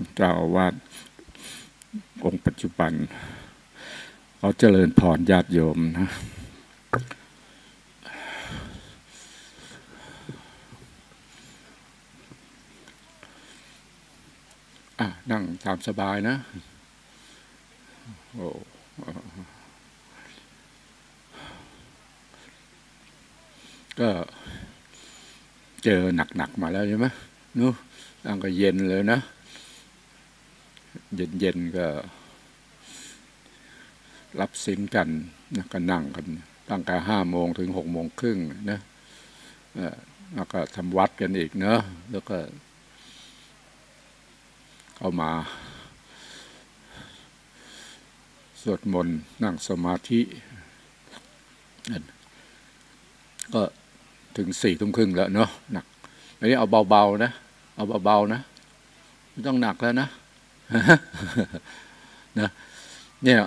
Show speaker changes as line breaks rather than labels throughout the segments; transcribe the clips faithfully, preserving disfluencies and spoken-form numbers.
เจ้าอาวาสองค์ปัจจุบันเขาเจริญพรญาติโยมนะอ่ะนั่งตามสบายนะโอ้ก็เจอหนักๆมาแล้วใช่ไหมนู้นั่งก็เย็นเลยนะเย็นๆก็รับศีลกันนะก็นั่งกันตั้งแต่ห้าโมงถึงหกโมงครึ่งนะแล้วก็ทำวัดกันอีกเนอะแล้วก็เข้ามาสวดมนต์นั่งสมาธิก็ถึงสี่ทุ่มครึ่งแล้วเนาะหนักอันนี้เอาเบาๆนะเอาเบาๆนะไม่ต้องหนักแล้วนะนะเนี่ย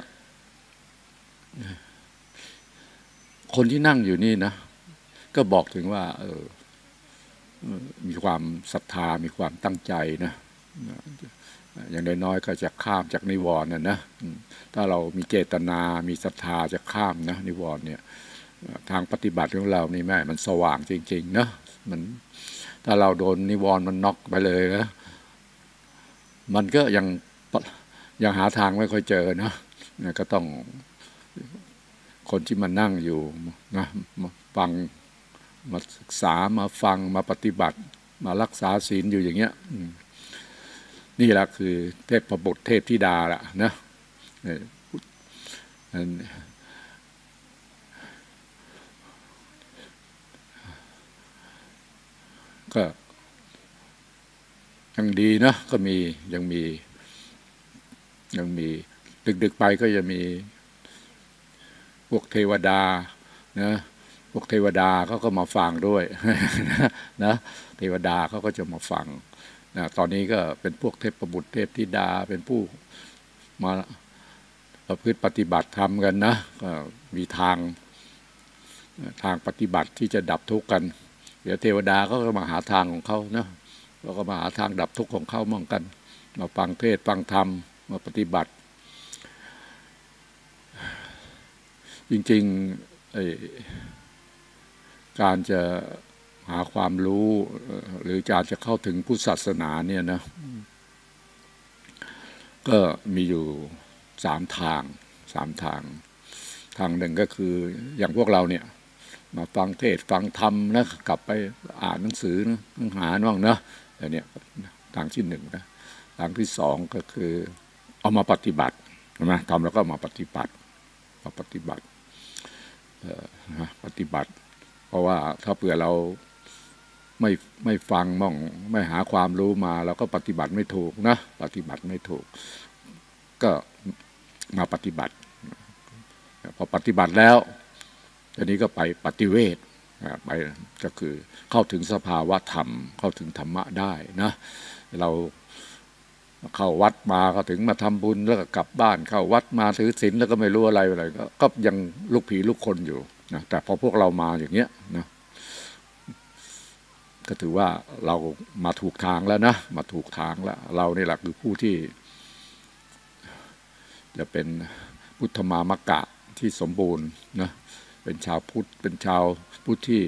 คนที่นั่งอยู่นี่นะก็บอกถึงว่าเออมีความศรัทธามีความตั้งใจนะอย่างน้อยๆก็จะข้ามจากนิวรณ์นะนะถ้าเรามีเจตนามีศรัทธาจะข้ามนะนิวรณ์เนี่ยทางปฏิบัติของเรานี่แม่มันสว่างจริงๆนะมันถ้าเราโดนนิวรณ์มันน็อกไปเลยนะมันก็ยังยังหาทางไม่ค่อยเจอนะก็ต้องคนที่มานั่งอยู่นะมาฟังมาศึกษามาฟังมาปฏิบัติมารักษาศีลอยู่อย่างเงี้ยนี่แหละคือเทพบุตรเทพธิดาละนะก็ยังดีนะก็มียังมียังมีดึกๆไปก็จะมีพวกเทวดานะพวกเทวดาเขาก็มาฟังด้วยนะเทวดาเขาก็จะมาฟังนะตอนนี้ก็เป็นพวกเทพบุตรเทพธิดาเป็นผู้มาประพฤติปฏิบัติธรรมกันนะก็มีทางทางปฏิบัติที่จะดับทุกข์กันเดี๋ยวเทวดาเขาก็มาหาทางของเขานะเราก็มาหาทางดับทุกข์ของเขาเหมือนกันมาฟังเทศฟังธรรมมาปฏิบัติจริงๆการจะหาความรู้หรือการจะเข้าถึงพุทธศาสนาเนี่ยนะก็มีอยู่สามทางสามทางทางหนึ่งก็คืออย่างพวกเราเนี่ยมาฟังเทศฟังธรรมนะกลับไปอ่านหนังสือนะหาบ้างนะแต่เนี่ยทางที่หนึ่งนะทางที่สองก็คือเอามาปฏิบัติใช่ไหมทำแล้วก็มาปฏิบัติมาปฏิบัติปฏิบัติเพราะว่าถ้าเผื่อเราไม่ไม่ฟังมั่งไม่หาความรู้มาเราก็ปฏิบัติไม่ถูกนะปฏิบัติไม่ถูกก็มาปฏิบัติพอปฏิบัติแล้วทีนี้ก็ไปปฏิเวทไปก็คือเข้าถึงสภาวะธรรมเข้าถึงธรรมะได้นะเราเข้าวัดมาก็ถึงมาทำบุญแล้วก็กลับบ้านเข้าวัดมาถือศีลแล้วก็ไม่รู้อะไรอะไรก็ยังลูกผีลูกคนอยู่นะแต่พอพวกเรามาอย่างเงี้ยนะก็ถือว่าเรามาถูกทางแล้วนะมาถูกทางแล้วเรานี่แหละคือผู้ที่จะเป็นพุทธมามกะที่สมบูรณ์นะเป็นชาวพุทธเป็นชาวพุทธที่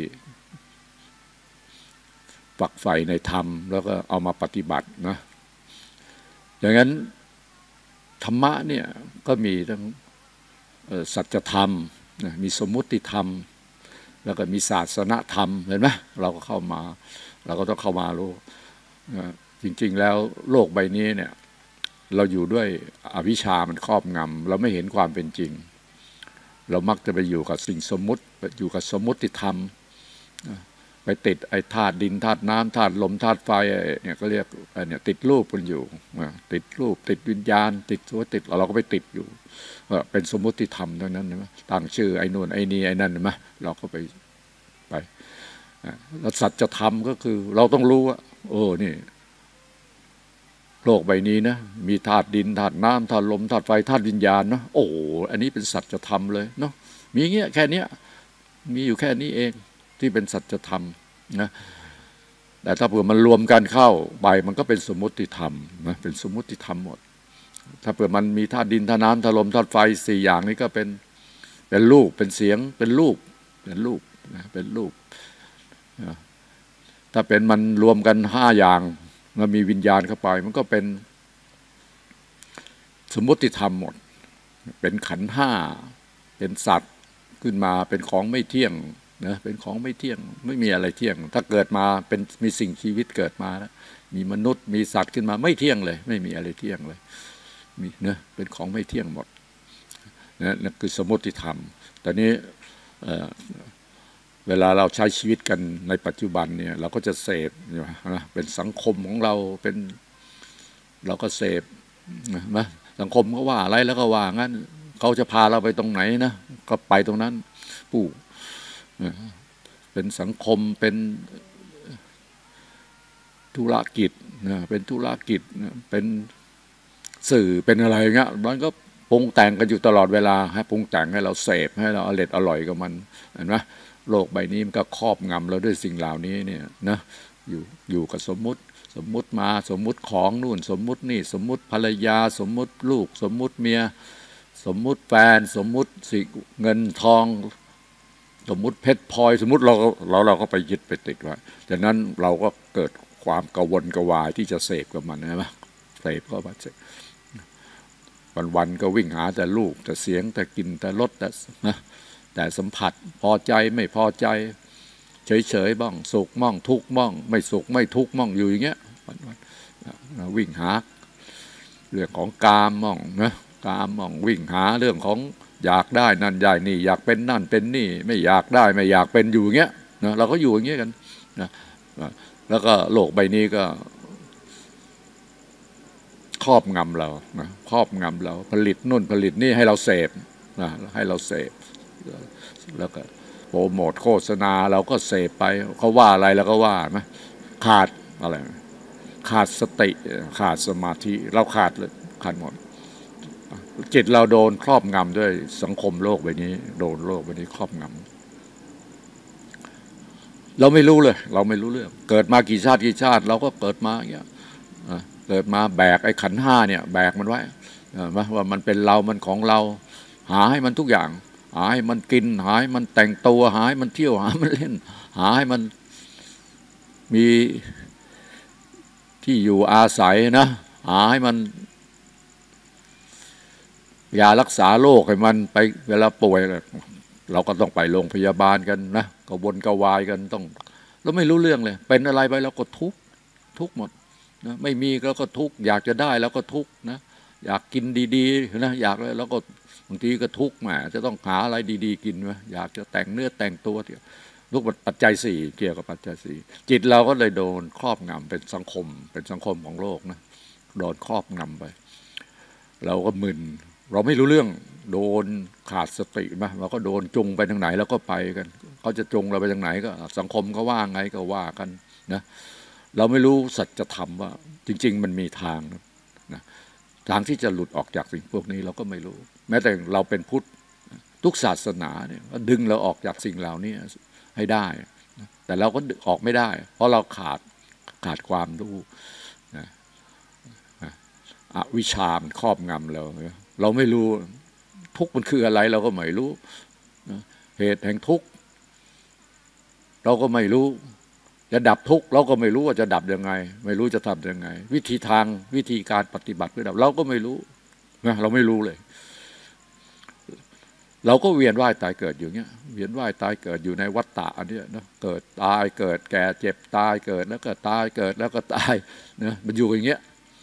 ฝักใฝ่ในธรรมแล้วก็เอามาปฏิบัตินะอย่างนั้นธรรมะเนี่ยก็มีทั้งสัจธรรมมีสมมุติธรรมแล้วก็มีศาสนธรรมเห็นไหมเราก็เข้ามาเราก็ต้องเข้ามารู้จริงๆแล้วโลกใบนี้เนี่ยเราอยู่ด้วยอวิชชามันครอบงำเราไม่เห็นความเป็นจริงเรามักจะไปอยู่กับสิ่งสมมุติอยู่กับสมมุติธรรมไปติดไอ้ธาตุดินธาตุน้ำธาตุลมธาตุไฟเนี่ยก็เรียกเนี่ยติดรูปกันอยู่ติดรูปติดวิญญาณติดตัวติดเราก็ไปติดอยู่เป็นสมมุติธรรมเท่านั้นใช่ไหมตั้งชื่อไอ้นู่นไอ้นี่ไอ้นั่นใช่ไหมเราก็ไปไปแล้วสัจธรรมก็คือเราต้องรู้ว่าโอ้นี่โลกใบนี้นะมีธาตุดินธาตุน้ำธาตุลมธาตุไฟธาตุวิญญาณเนาะโอ้อันนี้เป็นสัจธรรมเลยเนาะมีเงี้ยแค่นี้มีอยู่แค่นี้เองที่เป็นสัจธรรมนะแต่ถ้าเผื่อมันรวมกันเข้าไปมันก็เป็นสมมติธรรมนะเป็นสมมติธรรมหมดถ้าเผื่อมันมีธาตุดินธาตุน้ำธาตุลมธาตุไฟสี่อย่างนี้ก็เป็นเป็นรูปเป็นเสียงเป็นรูปเป็นรูปนะเป็นรูปนะถ้าเป็นมันรวมกันห้าอย่างมันมีวิญญาณเข้าไปมันก็เป็นสมมติธรรมหมดเป็นขันธ์ห้าเป็นสัตว์ขึ้นมาเป็นของไม่เที่ยงนะเป็นของไม่เที่ยงไม่มีอะไรเที่ยงถ้าเกิดมาเป็นมีสิ่งชีวิตเกิดมาแล้วมีมนุษย์มีสัตว์ขึ้นมาไม่เที่ยงเลยไม่มีอะไรเที่ยงเลยมีนะเป็นของไม่เที่ยงหมดนะนั่นคือสมมติธรรมแต่นี้เอ่อเวลาเราใช้ชีวิตกันในปัจจุบันเนี่ยเราก็จะเสพนะเป็นสังคมของเราเป็นเราก็เสพนะสังคมเขาว่าอะไรแล้วก็ว่างั้นเขาจะพาเราไปตรงไหนนะก็ไปตรงนั้นปู่เป็นสังคมเป็นธุรกิจนะเป็นธุรกิจเป็นสื่อเป็นอะไรเงี้ยมันก็ปรุงแต่งกันอยู่ตลอดเวลาให้ปรุงแต่งให้เราเสพให้เราอร่อยอร่อยกับมันเห็นไหมโลกใบนี้มันก็ครอบงำเราด้วยสิ่งเหล่านี้เนี่ยนะอยู่อยู่กับสมมุติสมมุติมาสมมุติของนู่นสมมุตินี่สมมุติภรรยาสมมุติลูกสมมุติเมียสมมุติแฟนสมมุติสิเงินทองสมมุติเพชรพลอยสมมุติเราเราเราก็ไปยึดไปติดไว้จากนั้นเราก็เกิดความกระวนกระวายที่จะเสพกับมันใช่ไหมเสพก็มาเสพวันๆก็วิ่งหาแต่ลูกแต่เสียงแต่กลิ่นแต่รสแต่นะแต่สัมผัสพอใจไม่พอใจเฉยๆบ้างสุขบ้างทุกข์บ้างไม่สุขไม่ทุกข์บ้างอยู่อย่างเงี้ยวิ่งหาเรื่องของกามบ้างนะกามบ้างวิ่งหาเรื่องของอยากได้นั่นอยากนี่อยากเป็นนั่นเป็นนี่ไม่อยากได้ไม่อยากเป็นอยู่อย่างเงี้ยนะเราก็อยู่อย่างเงี้ยกันนะแล้วก็โลกใบนี้ก็ครอบงำเรานะครอบงำเราผลิตนู่นผลิตนี่ให้เราเสพนะให้เราเสพแล้วก็โปรโมทโฆษณาเราก็เสพไปเขาว่าอะไรแล้วก็ว่าไหมขาดอะไรขาดสติขาดสมาธิเราขาดเลยขาดหมดจิตเราโดนครอบงำด้วยสังคมโลกใบนี้โดนโลกใบนี้ครอบงำเราไม่รู้เลยเราไม่รู้เรื่องเกิดมากี่ชาติกี่ชาติเราก็เกิดมาอย่างเงี้ยเกิดมาแบกไอ้ขันธ์ห้าเนี่ยแบกมันไว้ว่ามันเป็นเรามันของเราหาให้มันทุกอย่างหาให้มันกินหาให้มันแต่งตัวหาให้มันเที่ยวหามันเล่นหาให้มันมีที่อยู่อาศัยนะหาให้มันยารักษาโรคให้มันไปเวลาป่วยเราก็ต้องไปโรงพยาบาลกันนะกระวนกระวายกันต้องเราไม่รู้เรื่องเลยเป็นอะไรไปเราก็ทุกข์ทุกข์หมดนะไม่มีแล้วก็ทุกข์อยากจะได้แล้วก็ทุกข์นะอยากกินดีๆนะอยากแล้วก็บางทีก็ทุกข์แหมจะต้องหาอะไรดีๆกินวะอยากจะแต่งเนื้อแต่งตัวทุกปัจจัยสี่เกี่ยวกับปัจจัยสี่จิตเราก็เลยโดนครอบงำเป็นสังคมเป็นสังคมของโลกนะโดนครอบงำไปเราก็มึนเราไม่รู้เรื่องโดนขาดสติมาเราก็โดนจุงไปทางไหนแล้วก็ไปกันเขาจะจุงเราไปทางไหนก็สังคมก็ว่าไงก็ว่ากันนะเราไม่รู้สัจธรรมว่าจริงๆมันมีทางนะทางที่จะหลุดออกจากสิ่งพวกนี้เราก็ไม่รู้แม้แต่เราเป็นพุทธทุกศาสนาเนี่ยก็ดึงเราออกจากสิ่งเหล่านี้ให้ได้แต่เราก็ออกไม่ได้เพราะเราขาดขาดความรู้นะอวิชชามันครอบงำเราเราไม่รู้ทุกข์มันคืออะไรเราก็ไม่รู้เหตุแห่งทุกข์เราก็ไม่รู้จะดับทุกข์เราก็ไม่รู้ว่าจะดับยังไงไม่รู้จะทำยังไงวิธีทางวิธีการปฏิบัติเพื่อดับเราก็ไม่รู้นะเราไม่รู้เลยเราก็เวียนว่ายตายเกิดอยู่เงี้ยเวียนว่ายตายเกิดอยู่ในวัฏฏะอันนี้นะเกิดตายเกิดแก่เจ็บตายเกิดแล้วก็ตายเกิดแล้วก็ตายนะมันอยู่อย่างเงี้ย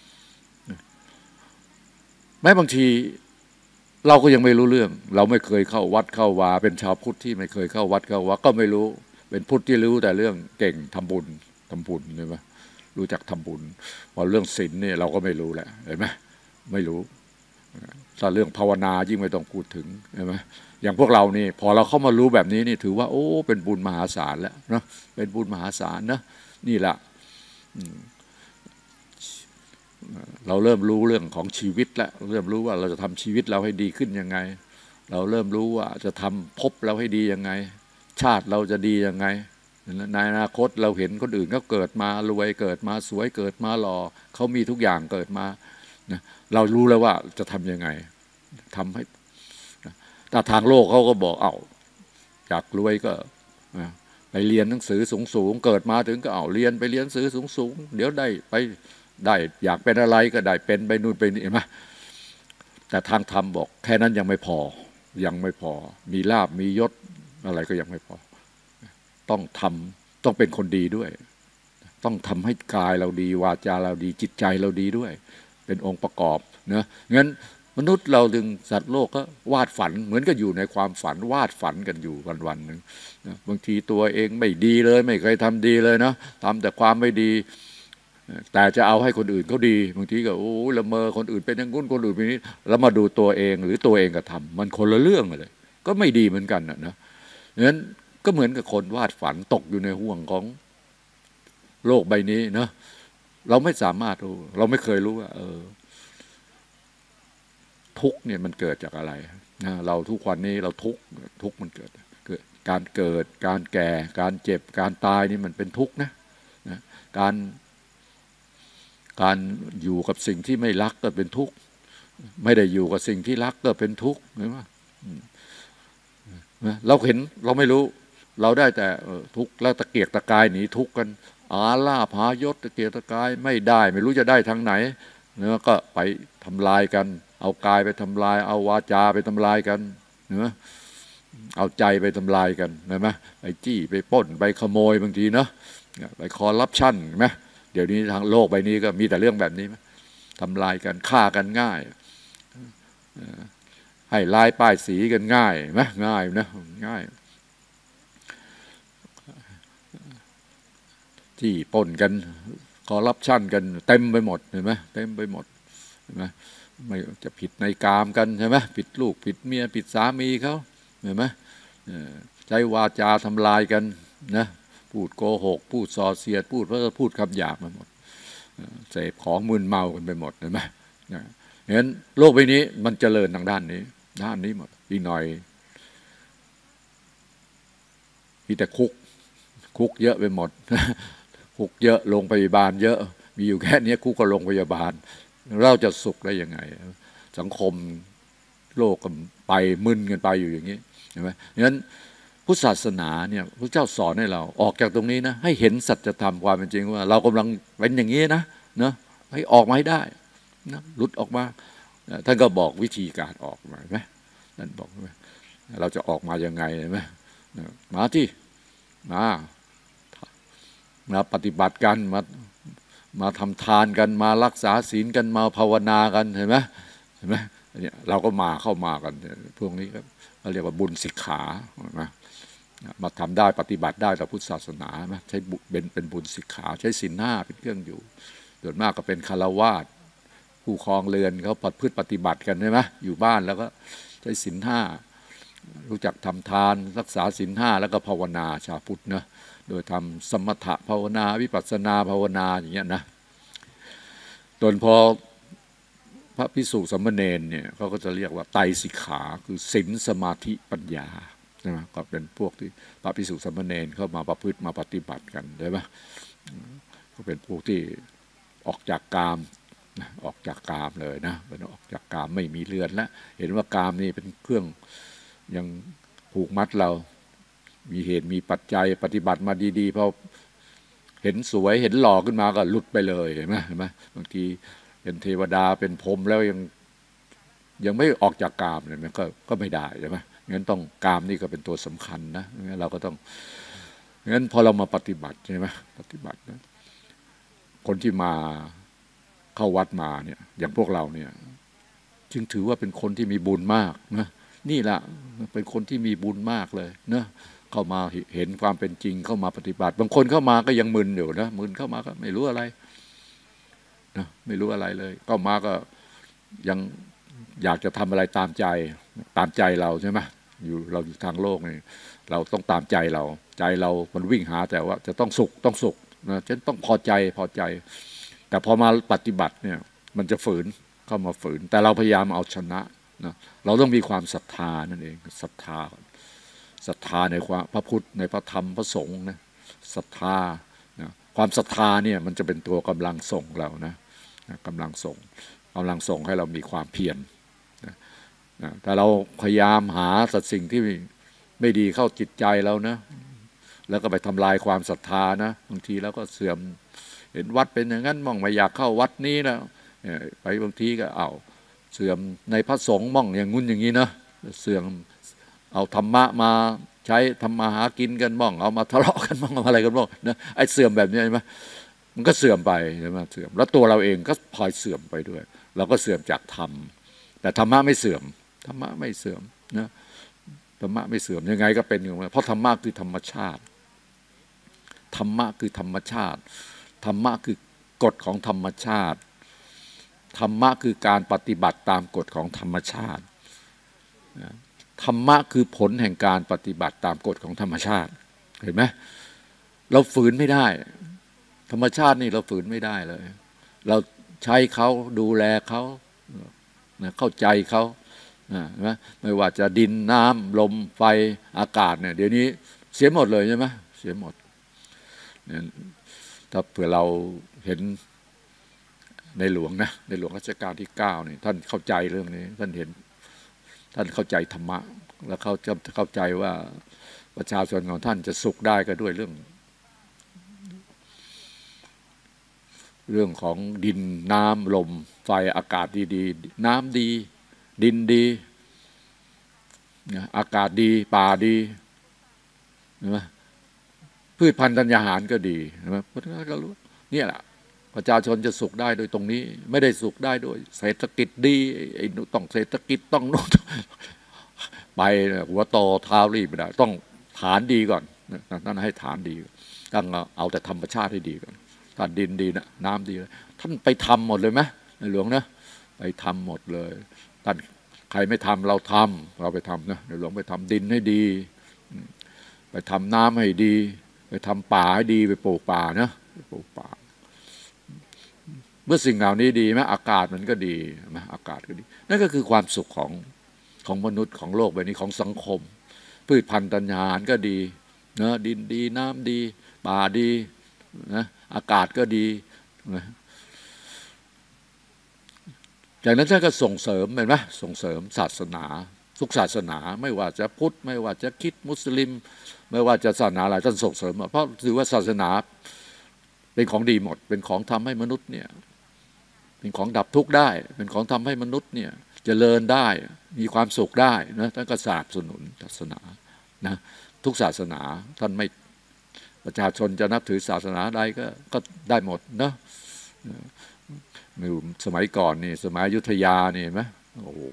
แม้บางทีเราก็ยังไม่รู้เรื่องเราไม่เคยเข้าวัดเข้าวาเป็นชาวพุทธที่ไม่เคยเข้าวัดเข้าวาก็ไม่รู้เป็นพุทธที่รู้แต่เรื่องเก่งทำบุญทำบุญใช่ไหมรู้จักทำบุญพอเรื่องศีลเนี่ยเราก็ไม่รู้แหละเห็นไหมไม่รู้ถ้าเรื่องภาวนายิ่งไม่ต้องพูดถึงใช่ไหมอย่างพวกเรานี่พอเราเข้ามารู้แบบนี้นี่ถือว่าโอ้เป็นบุญมหาศาลแล้วนะเป็นบุญมหาศาลนะนี่แหละเราเริ่มรู้เรื่องของชีวิตแล้วเริ่มรู้ว่าเราจะทำชีวิตเราให้ดีขึ้นยังไงเราเริ่มรู้ว่าจะทำภพเราให้ดียังไงชาติเราจะดียังไงในอนาคตเราเห็นคนอื่นเขาเกิดมารวยเกิดมาสวยเกิดมาหล่อเขามีทุกอย่างเกิดมานะเรารู้แล้วว่าจะทำยังไงทำให้ถ้าทางโลกเขาก็บอกเอาอยากรวยก็ไปเรียนหนังสือสูงๆเกิดมาถึงก็เอาเรียนไปเรียนหนังสือสูงๆเดี๋ยวได้ไปได้อยากเป็นอะไรก็ได้เป็นไปนู่นไปนี่มาแต่ทางธรรมบอกแค่นั้นยังไม่พอยังไม่พอมีลาภมียศอะไรก็ยังไม่พอต้องทำต้องเป็นคนดีด้วยต้องทำให้กายเราดีวาจาเราดีจิตใจเราดีด้วยเป็นองค์ประกอบเนะงั้นมนุษย์เราถึงสัตว์โลกก็วาดฝันเหมือนกับอยู่ในความฝันวาดฝันกันอยู่วันวันหนึ่งนะบางทีตัวเองไม่ดีเลยไม่เคยทำดีเลยนะทำแต่ความไม่ดีแต่จะเอาให้คนอื่นเขาดีบางทีก็โอ้ละเมอคนอื่นเป็นอย่างนู้นคนอื่นเป็นนี้แล้วมาดูตัวเองหรือตัวเองก็ทำมันคนละเรื่องเลยก็ไม่ดีเหมือนกันนะนะงั้นก็เหมือนกับคนวาดฝันตกอยู่ในห่วงของโลกใบนี้นะเราไม่สามารถรู้เราไม่เคยรู้ว่าเออทุกเนี่ยมันเกิดจากอะไรนะเราทุกวันนี้เราทุกทุกมันเกิดเกิดการเกิดการแก่การเจ็บการตายนี่มันเป็นทุกนะนะการการอยู่กับสิ่งที่ไม่รักก็เป็นทุกข์ไม่ได้อยู่กับสิ่งที่รักก็เป็นทุกข์เห็นไหมเราเห็นเราไม่รู้เราได้แต่ทุกข์แล้วตะเกียกตะกายหนีทุกข์กันอาลาภายศตะเกียกตะกายไม่ได้ไม่รู้จะได้ทางไหนเนื้อก็ไปทำลายกันเอากายไปทำลายเอาวาจาไปทำลายกันเนื้อเอาใจไปทำลายกันเห็นไหมไปจี้ไปปล้นไปขโมยบางทีเนาะไปคอร์รัปชันเห็นไหมเดี๋ยวนี้ทางโลกใบนี้ก็มีแต่เรื่องแบบนี้ทำลายกันฆ่ากันง่ายให้ลายป้ายสีกันง่ายไหมง่ายนะง่ายที่ปล้นกันคอร์รัปชันกันเต็มไปหมดเห็นไหมเต็มไปหมดเห็นไหมไม่จะผิดในกามกันใช่ไหมผิดลูกผิดเมียผิดสามีเขาเห็นไหมใช้วาจาทำลายกันนะพูดโกหกพูดส่อเสียดพูดเพราะพูดคำหยาบไปหมดเสพของมึนเมากันไปหมดเห็นไหมเห็นโลกใบนี้มันเจริญทางด้านนี้ด้านนี้หมดอีกหน่อยมีแต่คุกคุกเยอะไปหมดคุกเยอะโรงพยาบาลเยอะมีอยู่แค่นี้คุกกับโรงพยาบาลเราจะสุขได้ยังไงสังคมโลกก็ไปมึนกันไปอยู่อย่างนี้เห็นไหมงั้นพุทธศาสนาเนี่ยพระเจ้าสอนให้เราออกจากตรงนี้นะให้เห็นสัจธรรมความเป็นจริงว่าเรากำลังเป็นอย่างนี้นะเนาะให้ออกมาให้ได้นะหลุดออกมาท่านก็บอกวิธีการออกมาไหมท่านบอกไหมเราจะออกมายังไงไหมมาที่มามาปฏิบัติกันมามาทำทานกันมารักษาศีลกันมาภาวนากันเห็นไหมเห็นไหมเนี่ยเราก็มาเข้ามากันพวกนี้ครับเขาเรียกว่าบุญสิกขานะมาทำได้ปฏิบัติได้ต่อพุทธศาสนาใช้เป็นเป็นบุญสิกขาใช้ศีลห้าเป็นเครื่องอยู่ส่วนมากก็เป็นคฤหัสถ์ผู้ครองเรือนเขาปฏิพฤติปฏิบัติกันใช่ไหมอยู่บ้านแล้วก็ใช้ศีลห้ารู้จักทำทานรักษาศีลห้าแล้วก็ภาวนาชาวพุทธนะโดยทำสมถะภาวนาวิปัสสนาภาวนาอย่างเงี้ยนะจนพอพระภิกษุสามเณรเนี่ยเขาก็จะเรียกว่าไตรสิกขาคือศีลสมาธิปัญญาใช่ไหมก็เป็นพวกที่พระภิกษุสามเณรเข้ามาประพฤติมาปฏิบัติกันใช่ไหมก็เป็นพวกที่ออกจากกามออกจากกามเลยนะเป็นออกจากกามไม่มีเรือนแล้วเห็นว่ากามนี่เป็นเครื่องยังผูกมัดเรามีเหตุมีปัจจัยปฏิบัติมาดีๆพอเห็นสวยเห็นหล่อขึ้นมาก็หลุดไปเลยเห็นไหมเห็นไหมบางทีเป็นเทวดาเป็นพรหมแล้วยังยังไม่ออกจากกามเลยมันก็ก็ไม่ได้ใช่ไหมงั้นต้องกามนี่ก็เป็นตัวสำคัญนะงั้นเราก็ต้องงั้นพอเรามาปฏิบัติใช่ไหมปฏิบัตินะคนที่มาเข้าวัดมาเนี่ยอย่างพวกเราเนี่ยจึงถือว่าเป็นคนที่มีบุญมากนะนี่แหละเป็นคนที่มีบุญมากเลยนะเข้ามาเห็นความเป็นจริงเข้ามาปฏิบัติบางคนเข้ามาก็ยังมึนอยู่นะมึนเข้ามาก็ไม่รู้อะไรนะไม่รู้อะไรเลยเข้ามาก็ยังอยากจะทำอะไรตามใจตามใจเราใช่ไหมอยู่เราอยู่ทางโลกนี่เราต้องตามใจเราใจเรามันวิ่งหาแต่ว่าจะต้องสุขต้องสุขนะฉันต้องพอใจพอใจแต่พอมาปฏิบัติเนี่ยมันจะฝืนเข้ามาฝืนแต่เราพยายามเอาชนะนะเราต้องมีความศรัทธานั่นเองศรัทธาศรัทธาในความพระพุทธในพระธรรมพระสงฆ์นะศรัทธานะความศรัทธาเนี่ยมันจะเป็นตัวกำลังส่งเรานะกำลังส่งกำลังส่งให้เรามีความเพียรนะนะแต่เราพยายามหาสัตว์สิ่งที่ไม่ดีเข้าจิตใจเรานะแล้วก็ไปทำลายความศรัทธานะบางทีแล้วก็เสื่อมเห็นวัดเป็นอย่างนั้นมองไม่อยากเข้าวัดนี้นะไปบางทีก็เอาเสื่อมในพระสงฆ์มองอย่างงุ้นอย่างนี้นะเสื่อมเอาธรรมะมาใช้ทำมาหากินกันบ้างเอามาทะเลาะกันบ้างอะไรกันบ้างนะไอ้เสื่อมแบบนี้ใช่ไหมมันก็เสื่อมไปใช่ไหมเสื่อมแล้วตัวเราเองก็พลอยเสื่อมไปด้วยเราก็เสื่อมจากธรรมแต่ธรรมะไม่เสื่อมธรรมะไม่เสื่อมนะธรรมะไม่เสื่อมยังไงก็เป็นอยู่เพราะธรรมะคือธรรมชาติธรรมะคือธรรมชาติธรรมะคือกฎของธรรมชาติธรรมะคือการปฏิบัติตามกฎของธรรมชาติธรรมะคือผลแห่งการปฏิบัติตามกฎของธรรมชาติเห็นไหมเราฝืนไม่ได้ธรรมชาตินี่เราฝืนไม่ได้เลยเราใช้เขาดูแลเขาเข้าใจเขาไม่ว่าจะดินน้ำลมไฟอากาศเนี่ยเดี๋ยวนี้เสียหมดเลยใช่ไหมเสียหมดถ้าเผื่อเราเห็นในหลวงนะในหลวงรัชกาลที่เก้านี่ท่านเข้าใจเรื่องนี้ท่านเห็นท่านเข้าใจธรรมะแล้วเขาจะเข้าใจว่าประชาชนของท่านจะสุขได้ก็ด้วยเรื่องเรื่องของดินน้ำลมไฟอากาศดีๆน้ำดีดินดีอากาศดีป่าดีใช่ไหมพืชพันธุ์ธัญญาหารก็ดีใช่ไหมเพราะฉะนั้นก็รู้เนี่ยแหละประชาชนจะสุขได้โดยตรงนี้ไม่ได้สุขได้โดยเศรษฐกิจดีไอ้ต้องเศรษฐกิจต้องโน้นไปหัวโตเท้ารีบไม่ได้ต้องฐานดีก่อนนั่นให้ฐานดีต้องเอาแต่ธรรมชาติให้ดีก่อนท่านดินดีนะน้ำดีท่านไปทำหมดเลยไหมในหลวงนะไปทำหมดเลยท่านใครไม่ทำเราทำเราไปทำนะในหลวงไปทำดินให้ดีไปทำน้ำให้ดีไปทำป่าให้ดีไปปลูกป่านะไปปลูกป่าเมื่อสิ่งเหล่านี้ดีไหมอากาศมันก็ดีไหมอากาศก็ดีนั่นก็คือความสุขของของมนุษย์ของโลกใบนี้ของสังคมพืชพันธุ์ธัญญาหารก็ดีนะดินดีน้ำดีป่าดีนะอากาศก็ดีนะจากนั้นท่านก็ส่งเสริมเห็นไหมส่งเสริมศาสนาทุกศาสนาไม่ว่าจะพุทธไม่ว่าจะคริสต์มุสลิมไม่ว่าจะศาสนาอะไรท่านส่งเสริมเพราะถือว่าศาสนาเป็นของดีหมดเป็นของทำให้มนุษย์เนี่ยเป็นของดับทุกข์ได้เป็นของทำให้มนุษย์เนี่ยเจริญได้มีความสุขได้นะท่านก็สนับสนุนศาสนานะทุกศาสนาท่านไม่ประชาชนจะนับถือศาสนาใดก็ก็ได้หมดเนาะสมัยก่อนนี่สมัยอยุธยานี่ไหมโอ้โห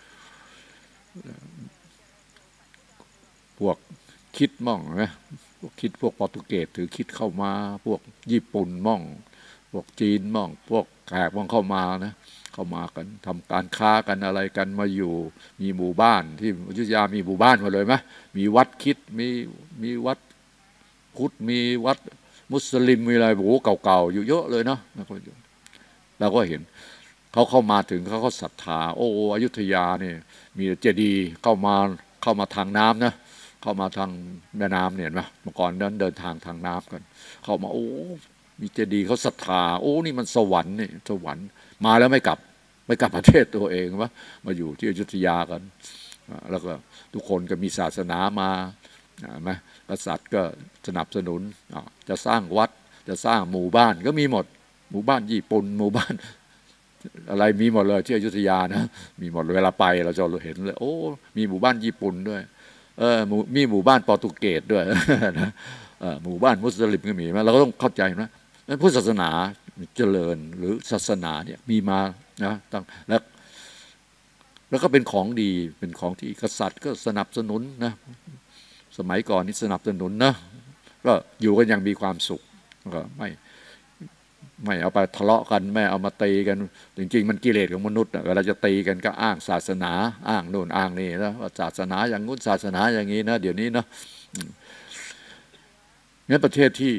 พวกคิดม่องนะพวกคิดพวกโปรตุเกสถือคิดเข้ามาพวกญี่ปุ่นม่องพวกจีนม่องพวกแขกม่องเข้ามานะเข้ามากันทำการค้ากันอะไรกันมาอยู่มีหมู่บ้านที่อยุธยามีหมู่บ้านหมดเลยไหมมีวัดคิดมีมีวัดพุทธมีวัดมุสลิมมีอะไรโอ้โหเก่าๆอยู่เยอะเลยเนาะเราก็เห็นเขาเข้ามาถึงเขาก็ศรัทธาโอ้อยุธยาเนี่ยมีเจดีย์เข้ามาเข้ามาทางน้ำนะเข้ามาทางแม่น้ำเนี่ยนะเมื่อก่อนนั้นเดินทางทางน้ำกันเข้ามาโอ้มีเจดีย์เขาศรัทธาโอ้นี่มันสวรรค์นี่สวรรค์มาแล้วไม่กลับไม่กลับประเทศตัวเองวะมาอยู่ที่อยุธยากันแล้วก็ทุกคนก็มีศาสนามาไหมกษัตริย์ก็สนับสนุนจะสร้างวัดจะสร้างหมู่บ้านก็มีหมดหมู่บ้านญี่ปุ่นหมู่บ้านอะไรมีหมดเลยที่อยุธยานะมีหมดเวลาไปเราจะเห็นเลยโอ้มีหมู่บ้านญี่ปุ่นด้วยเออมีหมู่บ้านโปรตุเกสด้วยนะหมู่บ้านมุสลิมก็มีนะเราก็ต้องเข้าใจนะพุทธศาสนาเจริญหรือศาสนาเนี่ยมีมานะตั้งแล้วแล้วก็เป็นของดีเป็นของที่กษัตริย์ก็สนับสนุนนะสมัยก่อนนี่สนับสนุนนะก็อยู่กันอย่างมีความสุขก็ไม่ไม่เอาไปทะเลาะกันไม่เอามาตีกันจริงๆมันกิเลสของมนุษย์เวลาจะตีกันก็อ้างศาสนาอ้างโน่นอ้างนี่นะว่าศาสนาอย่างงู้นศาสนาอย่างนี้นะเดี๋ยวนี้นะงั้นประเทศที่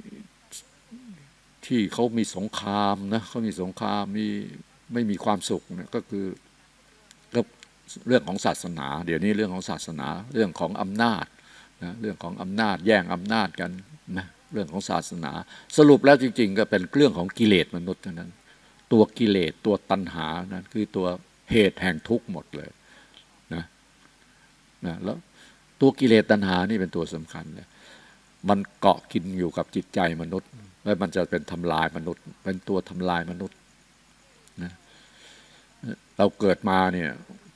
ที่เขามีสงครามนะเขามีสงครามมีไม่มีความสุขเนี่ยก็คือเรื่องของศาสนาเดี๋ยวนี้เรื่องของศาสนาเรื่องของอำนาจนะเรื่องของอำนาจแย่งอำนาจกันนะเรื่องของศาสนาสรุปแล้วจริงๆก็เป็นเรื่องของกิเลสมนุษย์เท่านั้นตัวกิเลสตัวตัณหานั้นคือตัวเหตุแห่งทุกข์หมดเลยนะนะแล้วตัวกิเลสตัณหานี่เป็นตัวสำคัญเลยมันเกาะกินอยู่กับจิตใจมนุษย์แล้วมันจะเป็นทำลายมนุษย์เป็นตัวทำลายมนุษย์นะเราเกิดมาเนี่ย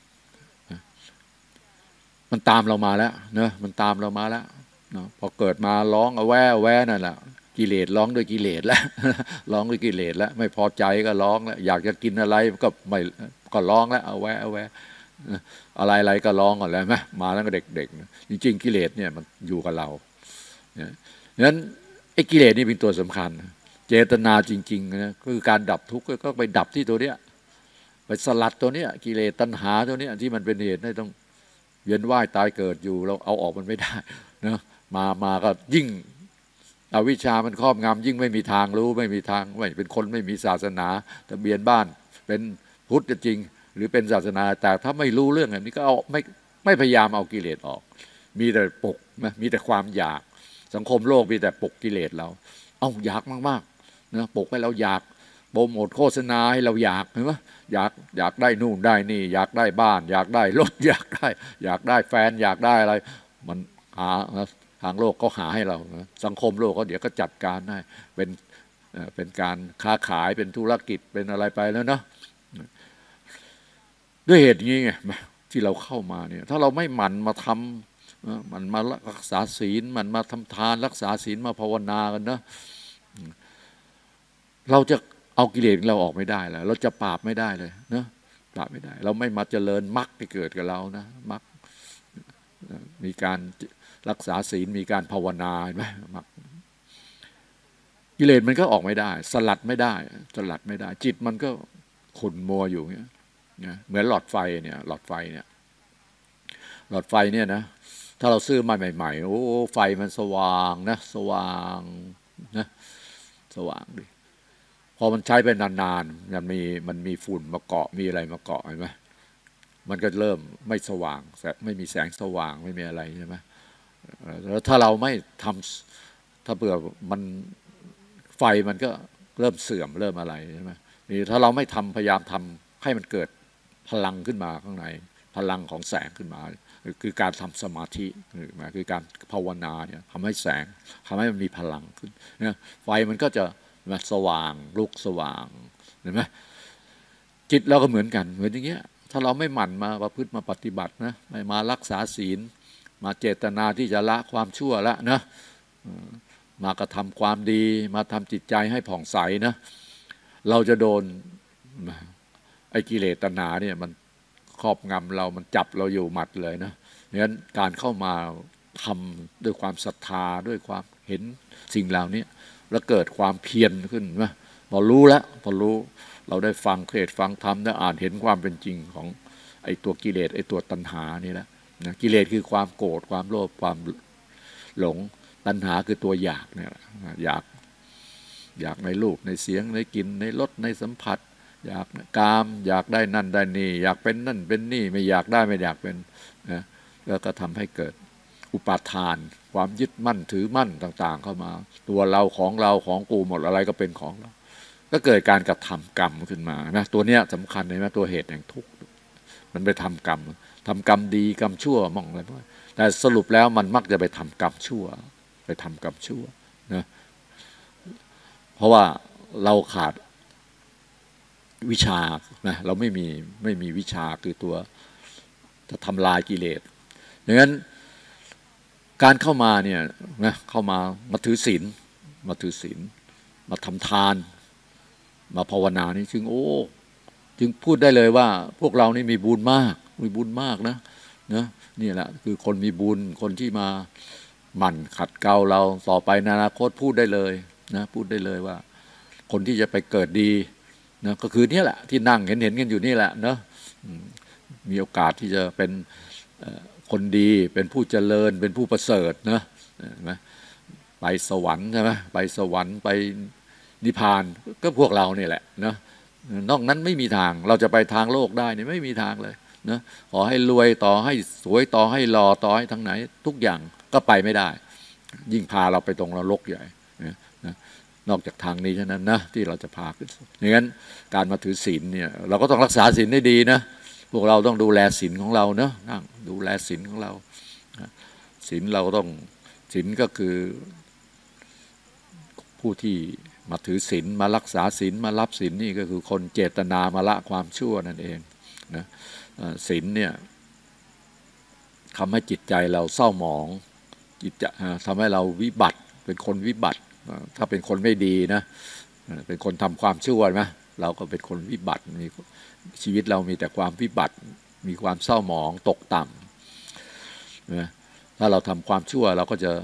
มันตามเรามาแล้วเนอะมันตามเรามาแล้วนะพอเกิดมาร้องเอาแวแวนั่นแหละกิเลสร้องด้วยกิเลสแล้วร้องด้วยกิเลสแล้วไม่พอใจก็ร้องแล้วอยากจะกินอะไรก็ไม่ก็ร้องแล้วเอาแวเอาแวอะไรอะไรก็ร้องก่อนแล้วไหมมาแล้วก็เด็กๆจริงๆกิเลสเนี่ยมันอยู่กับเราเนี่ยนั้นไอ้กิเลสนี่เป็นตัวสำคัญเจตนาจริงๆนะคือการดับทุกข์ก็ไปดับที่ตัวเนี้ยไปสลัดตัวเนี้ยกิเลสตัณหาตัวเนี้ยที่มันเป็นเหตุให้ต้องเวียนว่ายตายเกิดอยู่เราเอาออกมันไม่ได้นะมามาก็ยิ่งอวิชชามันครอบงำยิ่งไม่มีทางรู้ไม่มีทางไม่เป็นคนไม่มีศาสนาทะเบียนบ้านเป็นพุทธจริงหรือเป็นศาสนาแต่ถ้าไม่รู้เรื่องอันนี้ก็เอาไม่ไม่พยายามเอากิเลสออกมีแต่ปกนะมีแต่ความอยากสังคมโลกมีแต่ปกกิเลสเราเอาอยากมากๆนะปกให้เราอยากโปรโมทโฆษณาให้เราอยากเห็นไหมอยากอยากได้นู่นได้นี่อยากได้บ้านอยากได้รถอยากได้อยากได้แฟนอยากได้อะไรมันหาทางโลกก็หาให้เราสังคมโลกก็เดี๋ยวก็จัดการให้เป็นเป็นการค้าขายเป็นธุรกิจเป็นอะไรไปแล้วเนาะด้วยเหตุนี้ไงที่เราเข้ามาเนี่ยถ้าเราไม่หมั่นมาทำมันมารักษาศีลมันมาทำทานรักษาศีลมาภาวนากันนะเราจะเอากิเลสเราออกไม่ได้แล้วเราจะปราบไม่ได้เลยนะปราบไม่ได้เราไม่มาเจริญมรรคที่เกิดกับเรานะมรรคมีการรักษาศีลมีการภาวนาเห็นไหมมรรคกิเลสมันก็ออกไม่ได้สลัดไม่ได้สลัดไม่ได้จิตมันก็ขุ่นมัวอยู่เงี้ยเหมือนหลอดไฟเนี่ยหลอดไฟเนี่ยหลอดไฟเนี่ยนะถ้าเราซื้อมาใหม่ๆโอ้ไฟมันสว่างนะสว่างนะสว่างดิพอมันใช้ไปนานๆมันมีมันมีฝุ่นมาเกาะมีอะไรมาเกาะเห็นไหมมันก็เริ่มไม่สว่างไม่มีแสงสว่างไม่มีอะไรใช่ไหมแล้วถ้าเราไม่ทำถ้าเผื่อมันไฟมันก็เริ่มเสื่อมเริ่มอะไรใช่ไหมนี่ถ้าเราไม่ทำพยายามทำให้มันเกิดพลังขึ้นมาข้างในพลังของแสงขึ้นมาคือการทำสมาธิคือการภาวนาเนี่ยทำให้แสงทำให้มันมีพลังขึ้นเนี่ยไฟมันก็จะมาสว่างลุกสว่างเห็นไหมจิตเราก็เหมือนกันเหมือนอย่างเงี้ยถ้าเราไม่หมั่นมาประพฤติมาปฏิบัตินะไม่มารักษาศีลมาเจตนาที่จะละความชั่วละนะมากระทำความดีมาทำจิตใจให้ผ่องใสนะเราจะโดนไอ้กิเลสตัณหาเนี่ยมันครอบงำเรามันจับเราอยู่หมัดเลยนะงั้นการเข้ามาทำด้วยความศรัทธาด้วยความเห็นสิ่งเหล่านี้แล้วเกิดความเพียรขึ้นนะพอรู้แล้วพอรู้เราได้ฟังเทศฟังธรรมได้อ่านเห็นความเป็นจริงของไอ้ตัวกิเลสไอ้ตัวตัณหานี่แหละนะกิเลสคือความโกรธความโลภความหลงตัณหาคือตัวอยากเนี่ยอยากอยากในรูปในเสียงในกลิ่นในรสในสัมผัสอยากกามอยากได้นั่นได้นี่อยากเป็นนั่นเป็นนี่ไม่อยากได้ไม่อยากเป็นนะแล้วก็ทำให้เกิดอุปาทานความยึดมั่นถือมั่นต่างๆเข้ามาตัวเราของเราของกูหมดอะไรก็เป็นของเราก็เกิดการกระทำกรรมขึ้นมานะตัวเนี้ยสำคัญเลยนะตัวเหตุแห่งทุกข์มันไปทำกรรมทำกรรมดีกรรมชั่วมองอะไรพวกนี้แต่สรุปแล้วมันมักจะไปทำกรรมชั่วไปทำกรรมชั่วนะเพราะว่าเราขาดวิชานะเราไม่มีไม่มีวิชาคือตัวจะทำลายกิเลสดังนั้นการเข้ามาเนี่ยนะเข้ามามาถือศีลมาถือศีลมาทำทานมาภาวนานี่จึงโอ้จึงพูดได้เลยว่าพวกเรานี่มีบุญมากมีบุญมากนะนะนี่แหละคือคนมีบุญคนที่มาหมั่นขัดเกลาเราต่อไปในอนาคตพูดได้เลยนะพูดได้เลยว่าคนที่จะไปเกิดดีนะก็คือนี่แหละที่นั่งเห็นเห็นกันอยู่นี่แหละเนาะมีโอกาสที่จะเป็นคนดีเป็นผู้เจริญเป็นผู้ประเสริฐนะไปสวรรค์ใช่ไหมไปสวรรค์ไปนิพพานก็พวกเราเนี่ยแหละนะนอกนั้นไม่มีทางเราจะไปทางโลกได้เนี่ยไม่มีทางเลยนะขอให้รวยต่อให้สวยต่อให้หล่อต่อให้ทั้งไหนทุกอย่างก็ไปไม่ได้ยิ่งพาเราไปตรงนรกใหญ่นอกจากทางนี้เท่านั้นนะที่เราจะพาขึ้นอย่างนั้นการมาถือศีลเนี่ยเราก็ต้องรักษาศีลได้ดีนะพวกเราต้องดูแลศีลของเราเนาะดูแลศีลของเราศีลเราต้องศีลก็คือผู้ที่มาถือศีลมารักษาศีลมารับศีลนี่ก็คือคนเจตนามาละความชั่วนั่นเองนะศีลเนี่ยทำให้จิตใจเราเศร้าหมองจิตจะทำให้เราวิบัติเป็นคนวิบัติถ้าเป็นคนไม่ดีนะเป็นคนทำความชั่วไหมเราก็เป็นคนวิบัติมีชีวิตเรามีแต่ความวิบัติมีความเศร้าหมองตกต่ำนะถ้าเราทำความชั่วเราก็จะ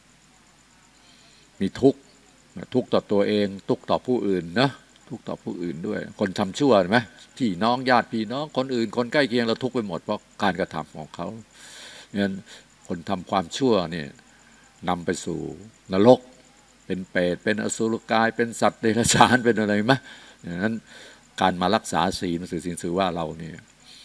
มีทุกข์ทุกข์ต่อตัวเองทุกข์ต่อผู้อื่นนะทุกข์ต่อผู้อื่นด้วยคนทำชั่วไหมพี่น้องญาติพี่น้องคนอื่นคนใกล้เคียงเราทุกข์ไปหมดเพราะการกระทำของเขางั้นคนทำความชั่วเนี่ยนำไปสู่นรกเป็นเปรตเป็นอสุรกายเป็นสัตว์เดรัจฉานเป็นอะไรไหมอย่างนั้นการมารักษาศีลสื่อศีลสื่อว่าเราเนี่ย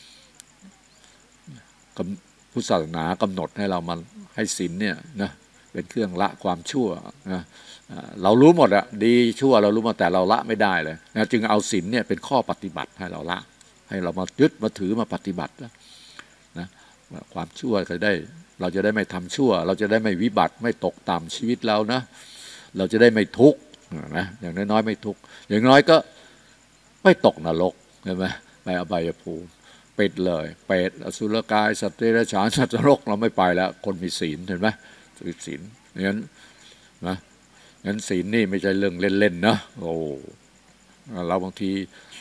พุทธศาสนากำหนดให้เรามาให้ศีลเนี่ยนะเป็นเครื่องละความชั่วนะเรารู้หมดอะดีชั่วเรารู้หมดแต่เราละไม่ได้เลยนะจึงเอาศีลเนี่ยเป็นข้อปฏิบัติให้เราละให้เรามายึดมาถือมาปฏิบัตินะความชั่วจะได้เราจะได้ไม่ทำชั่วเราจะได้ไม่วิบัติไม่ตกต่ำชีวิตเรานะเราจะได้ไม่ทุกข์นะอย่างน้อยๆไม่ทุกข์อย่างน้อยก็ไม่ตกนรกใช่ไหมไม่อบายภูมิเป็ดเลยเป็ดอสุรกายสัตว์เดรัจฉานสัตว์นรกเราไม่ไปแล้วคนมีศีลเห็นไหมถือศีลงั้นนะงั้นศีลนี่ไม่ใช่เรื่องเล่นๆนะโอ้เราบางที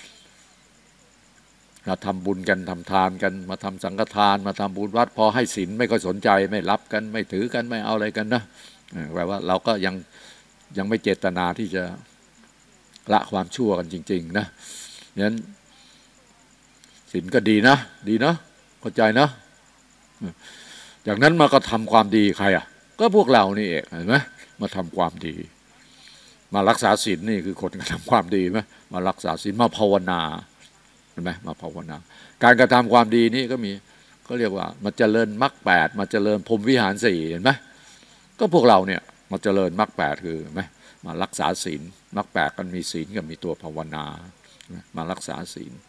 เราทำบุญกันทำทานกันมาทำสังฆทานมาทำบุญวัดพอให้ศีลไม่ค่อยสนใจไม่รับกันไม่ถือกันไม่เอาอะไรกันนะแปลว่าเราก็ยังยังไม่เจตนาที่จะละความชั่วกันจริงๆนะงั้นศีลก็ดีนะดีนะเข้าใจนะจากนั้นมาก็ทำความดีใครอ่ะก็พวกเรานี่เองเห็นไหมมาทำความดีมารักษาศีลนี่คือคนกระทำความดีไหมมารักษาศีลมาภาวนาเห็นไหมมาภาวนาการกระทำความดีนี่ก็มีเขาเรียกว่ามาเจริญมรรคแปดมาเจริญพรหมวิหารสี่เห็นไหมก็พวกเราเนี่ยมาเจริญมรรคแปดคือไหมมารักษาศีลมรรคแปดกันมีศีลกับมีตัวภาวนามารักษาศีล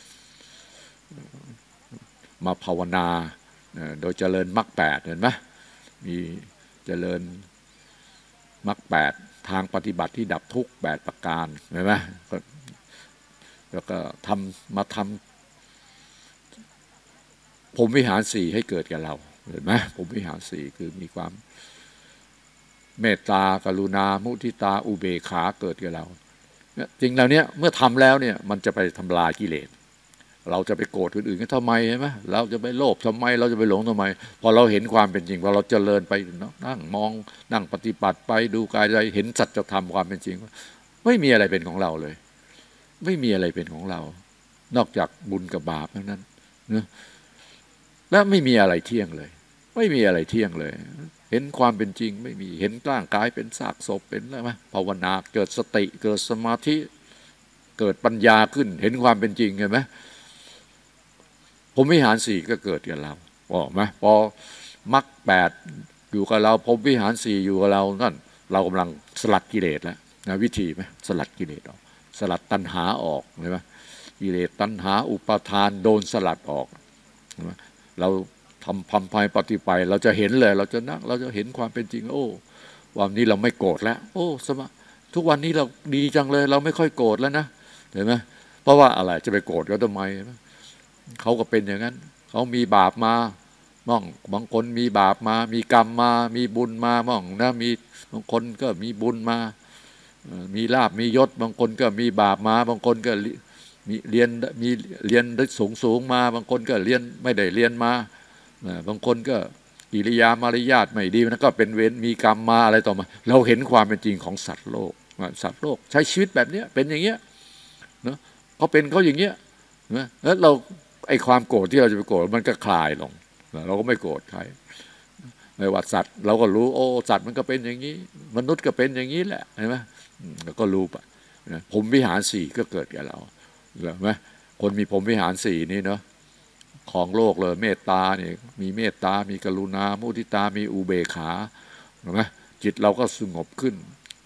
มาภาวนาโดยเจริญมรรคแปดเห็นไหมมีเจริญมรรคแปดทางปฏิบัติที่ดับทุกข์แปดประการเห็นไหมแล้วก็ทำมาทำพรหมวิหารสี่ให้เกิดแก่เราเห็นไหมพรหมวิหารสี่คือมีความเมตตากรุณามุทิตาอุเบกขาเกิดแก่เราจริงแล้วเนี่ยเมื่อทำแล้วเนี่ยมันจะไปทำลายกิเลสเราจะไปโกรธคนอื่นกันทำไมใช่ไหมเราจะไปโลภทำไมเราจะไปหลงทำไมพอเราเห็นความเป็นจริงพอเราเจริญไปนั่งมองนั่งปฏิบัติไปดูกายใจเห็นสัจธรรมความเป็นจริงว่าไม่มีอะไรเป็นของเราเลยไม่มีอะไรเป็นของเรานอกจากบุญกับบาปเท่านั้นนะและไม่มีอะไรเที่ยงเลยไม่มีอะไรเที่ยงเลยเห็นความเป็นจริงไม่มีเห็นร่างกายเป็นซากศพเป็นอะไรไหมภาวนาเกิดสติเกิดสมาธิเกิดปัญญาขึ้นเห็นความเป็นจริงเห็นไหมพรหมวิหารสี่ก็เกิดกับเราบอกไหมพอมรรคแปดอยู่กับเราพรหมวิหารสี่อยู่กับเรานั่นเรากำลังสลัดกิเลสแล้วนะวิธีไหมสลัดกิเลสออกสลัดตัณหาออกใช่ไหมกิเลสตัณหาอุปาทานโดนสลัดออกเราทำพัมพายปฏิไปเราจะเห็นเลยเราจะนั่งเราจะเห็นความเป็นจริงโอ้วันนี้เราไม่โกรธแล้วโอ้สมะทุกวันนี้เราดีจังเลยเราไม่ค่อยโกรธแล้วนะเห็นไหมเพราะว่าอะไรจะไปโกรธเขาทำไมเขาก็เป็นอย่างนั้นเขามีบาปมาบ้องบางคนมีบาปมามีกรรมมามีบุญมาบ้องนะมีบางคนก็มีบุญมามีลาภมียศบางคนก็มีบาปมาบางคนก็มีเรียนมีเรียนได้สูงสูงมาบางคนก็เรียนไม่ได้เรียนมาบางคนก็กิริยามารยาทไม่ดีนะก็เป็นเวรมีกรรมมาอะไรต่อมาเราเห็นความเป็นจริงของสัตว์โลกสัตว์โลกใช้ชีวิตแบบนี้เป็นอย่างเงี้ยเนาะเขาเป็นเขาอย่างเงี้ยนะแล้วเราไอ้ความโกรธที่เราจะไปโกรธมันก็คลายลงเราก็ไม่โกรธใครในวัฏสัตว์เราก็รู้โอ้สัตว์มันก็เป็นอย่างนี้มนุษย์ก็เป็นอย่างนี้แหละเห็นไหมเราก็รู้ปะพรหมวิหารสี่ก็เกิดแก่เราเห็นไหมคนมีพรหมวิหารสี่นี่เนาะของโลกเลยเมตตาเนี่ยมีเมตตามีกรุณามุทิตามีอุเบกขาเห็นไหมจิตเราก็สงบขึ้น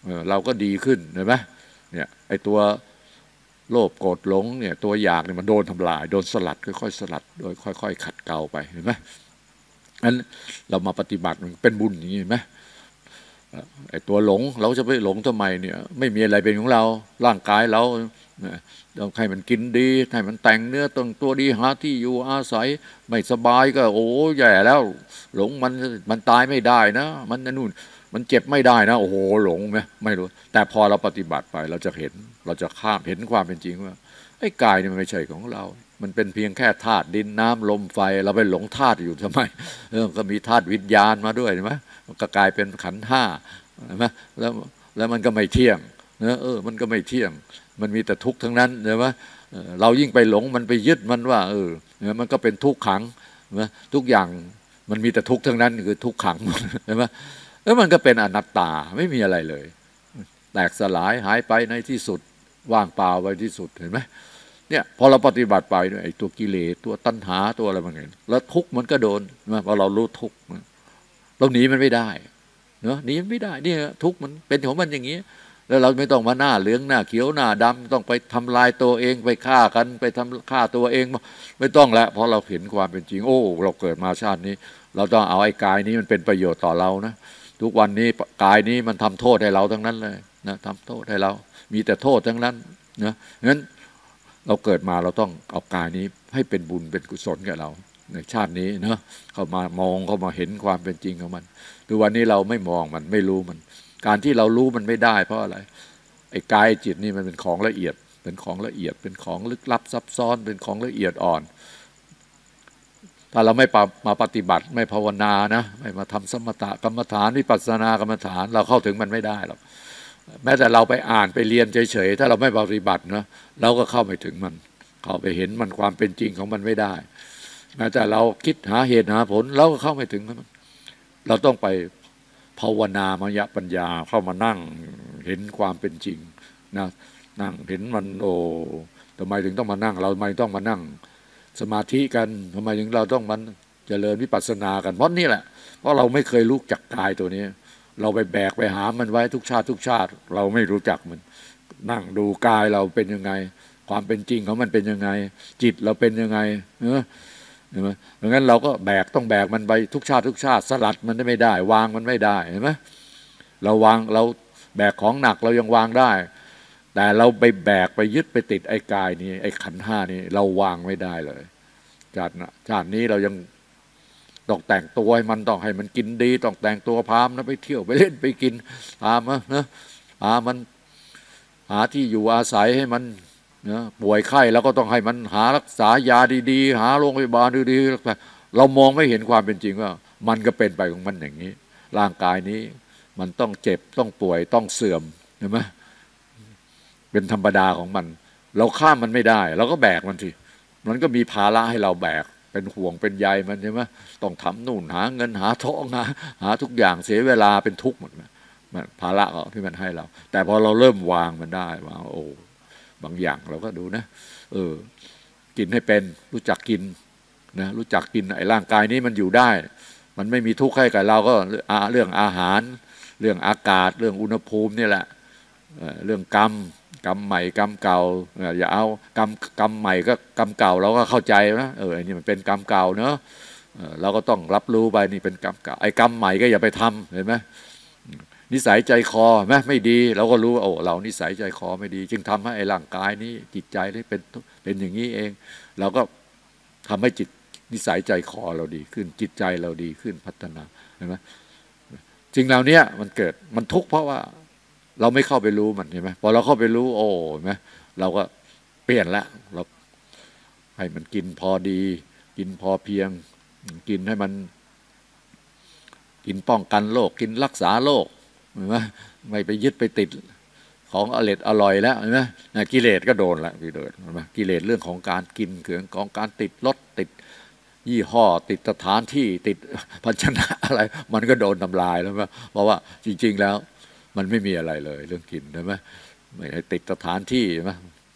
เราก็ดีขึ้นเห็นไหมเนี่ยไอ้ตัวโลภโกรธหลงเนี่ยตัวอยากเนี่ยมันโดนทำลายโดนสลัดค่อยๆสลัดโดยค่อยๆขัดเกลาไปเห็นไหมงั้นเรามาปฏิบัติมันเป็นบุญอย่างนี้เห็นไหมไอ้ตัวหลงเราจะไปหลงทำไมเนี่ยไม่มีอะไรเป็นของเราร่างกายเราต้องให้มันกินดีให้มันแต่งเนื้อต้องตัวดีหาที่อยู่อาศัยไม่สบายก็โอ้แย่แล้วหลงมันมันตายไม่ได้นะมันนู่นมันเจ็บไม่ได้นะโอ้โหหลงไหมไม่รู้แต่พอเราปฏิบัติไปเราจะเห็นเราจะข้ามเห็นความเป็นจริงว่าไอ้กายนี่มันไม่ใช่ของเรามันเป็นเพียงแค่ธาตุดินน้ำลมไฟเราไปหลงธาตุอยู่ทำไมเออก็มีธาตุวิญญาณมาด้วยใช่ไหมมันก็กลายเป็นขันธ์ห้าใช่ไหมแล้วแล้วมันก็ไม่เที่ยงเนอะเออมันก็ไม่เที่ยงมันมีแต่ทุกข์ทั้งนั้นใช่ไหมเรายิ่งไปหลงมันไปยึดมันว่าเออมันก็เป็นทุกข์ขังใช่ไหมทุกอย่างมันมีแต่ทุกข์ทั้งนั้นคือทุกข์ขังใช่ไหมแล้วมันก็เป็นอนัตตาไม่มีอะไรเลยแตกสลายหายไปในที่สุดว่างเปล่าไปที่สุดเห็นไหมเนี่ยพอเราปฏิบัติไปเนี่ยไอ้ตัวกิเลสตัวตัณหาตัวอะไรมันเห็นแล้วทุกข์มันก็โดนพอเรารู้ทุกข์เราหนีมันไม่ได้เนอะหนีมันไม่ได้นี่ทุกข์มันเป็นของมันอย่างนี้แล้วเราไม่ต้องมาหน้าเหลืองหน้าเขียวหน้าดำต้องไปทำลายตัวเองไปฆ่ากันไปทำฆ่าตัวเองไม่ต้องแล้วเพราะเราเห็นความเป็นจริงโอ้เราเกิดมาชาตินี้เราต้องเอาไอ้กายนี้มันเป็นประโยชน์ต่อเรานะทุกวันนี้กายนี้มันทำโทษให้เราทั้งนั้นเลยนะทำโทษให้เรามีแต่โทษทั้งนั้นนะงั้นเราเกิดมาเราต้องเอากายนี้ให้เป็นบุญเป็นกุศลกับเราในชาตินี้เนาะเข้ามามองเข้ามาเห็นความเป็นจริงของมันทุกวันนี้เราไม่มองมันไม่รู้มันการที่เรารู้มันไม่ได้เพราะอะไรไอ้กายจิตนี่มันเป็นของละเอียดเป็นของละเอียดเป็นของลึกลับซับซ้อนเป็นของละเอียดอ่อนถ้าเราไม่มาปฏิบัติไม่ภาวนานะไม่มาทำสมถะกรรมฐานวิปัสสนากรรมฐานเราเข้าถึงมันไม่ได้หรอกแม้แต่เราไปอ่านไปเรียนเฉยๆถ้าเราไม่ปฏิบัตินะเราก็เข้าไม่ถึงมันเข้าไปเห็นมันความเป็นจริงของมันไม่ได้แม้แต่เราคิดหาเหตุหาผลเราก็เข้าไม่ถึงมันเราต้องไปภาวนามยปัญญาเข้ามานั่งเห็นความเป็นจริงนะนั่งเห็นมันโอ้ทำไมถึงต้องมานั่งเราทำไมต้องมานั่งสมาธิกันทำไมถึงเราต้องมันเจริญวิปัสสนากันเพราะนี่แหละเพราะเราไม่เคยรู้จักกายตัวนี้เราไปแบกไปหามันไว้ทุกชาติทุกชาติเราไม่รู้จักมันนั่งดูกายเราเป็นยังไงความเป็นจริงของมันเป็นยังไงจิตเราเป็นยังไงเออเห็นไหมดังนั้นเราก็แบกต้องแบกมันไปทุกชาติทุกชาติสลัดมันไม่ได้วางมันไม่ได้เห็นไหมเราวางเราแบกของหนักเรายังวางได้แต่เราไปแบกไปยึดไปติดไอ้กายนี้ไอ้ขันธ์ห้านี้เราวางไม่ได้เลยชาติชาตินี้เรายังต้องแต่งตัวให้มันต้องให้มันกินดีต้องแต่งตัวพามนะไปเที่ยวไปเล่นไปกินพามานะพามันหาที่อยู่อาศัยให้มันนะป่วยไข้แล้วก็ต้องให้มันหารักษายาดีๆหาโรงพยาบาลดีๆเรามองไม่เห็นความเป็นจริงว่ามันก็เป็นไปของมันอย่างนี้ร่างกายนี้มันต้องเจ็บต้องป่วยต้องเสื่อมเห็นไหมเป็นธรรมดาของมันเราข้ามมันไม่ได้เราก็แบกมันสิมันก็มีภาระให้เราแบกเป็นห่วงเป็นใยมันใช่ไหมต้องทำนู่นหาเงินหาทองหาหาทุกอย่างเสียเวลาเป็นทุกข์หมดมันภาระที่มันให้เราแต่พอเราเริ่มวางมันได้ว่าโอ้บางอย่างเราก็ดูนะเออกินให้เป็นรู้จักกินนะรู้จักกินไอ้ร่างกายนี้มันอยู่ได้มันไม่มีทุกข์ให้กับเราก็เรื่องอาหารเรื่องอากาศเรื่องอุณหภูมินี่แหละเรื่องกรรมกรรมใหม่กรรมเก่าอย่าเอากรรมกรรมใหม่ก็กรรมเก่าเราก็เข้าใจนะเออไอ้นี่มันเป็นกรรมเก่าเนอะเราก็ต้องรับรู้ไปนี่เป็นกรรมเก่าไอ้กรรมใหม่ก็อย่าไปทำเห็นไหมนิสัยใจคอไหมไม่ดีเราก็รู้โอ้เรานิสัยใจคอไม่ดีจึงทำให้ไอ้ร่างกายนี้จิตใจนี่เป็นเป็นอย่างนี้เองเราก็ทำให้จิตนิสัยใจคอเราดีขึ้นจิตใจเราดีขึ้นพัฒนาเห็นไหมจริงแล้วเนี้ยมันเกิดมันทุกข์เพราะว่าเราไม่เข้าไปรู้มันใช่ไหมพอเราเข้าไปรู้โอ้เห็นไหมเราก็เปลี่ยนละเราให้มันกินพอดีกินพอเพียงกินให้มันกินป้องกันโรคกินรักษาโรคเห็นไหมไม่ไปยึดไปติดของอร่อยอร่อยแล้วเห็นไหมกิเลสก็โดนละกิเลสเห็นไหมกิเลสเรื่องของการกินเรื่องของการติดรสติดยี่ห้อติดสถานที่ติดภาชนะอะไรมันก็โดนทำลายแล้วเพราะว่าจริงๆแล้วมันไม่มีอะไรเลยเรื่องกินใช่ไหมไม่ให้ติดสถานที่ใช่ไหม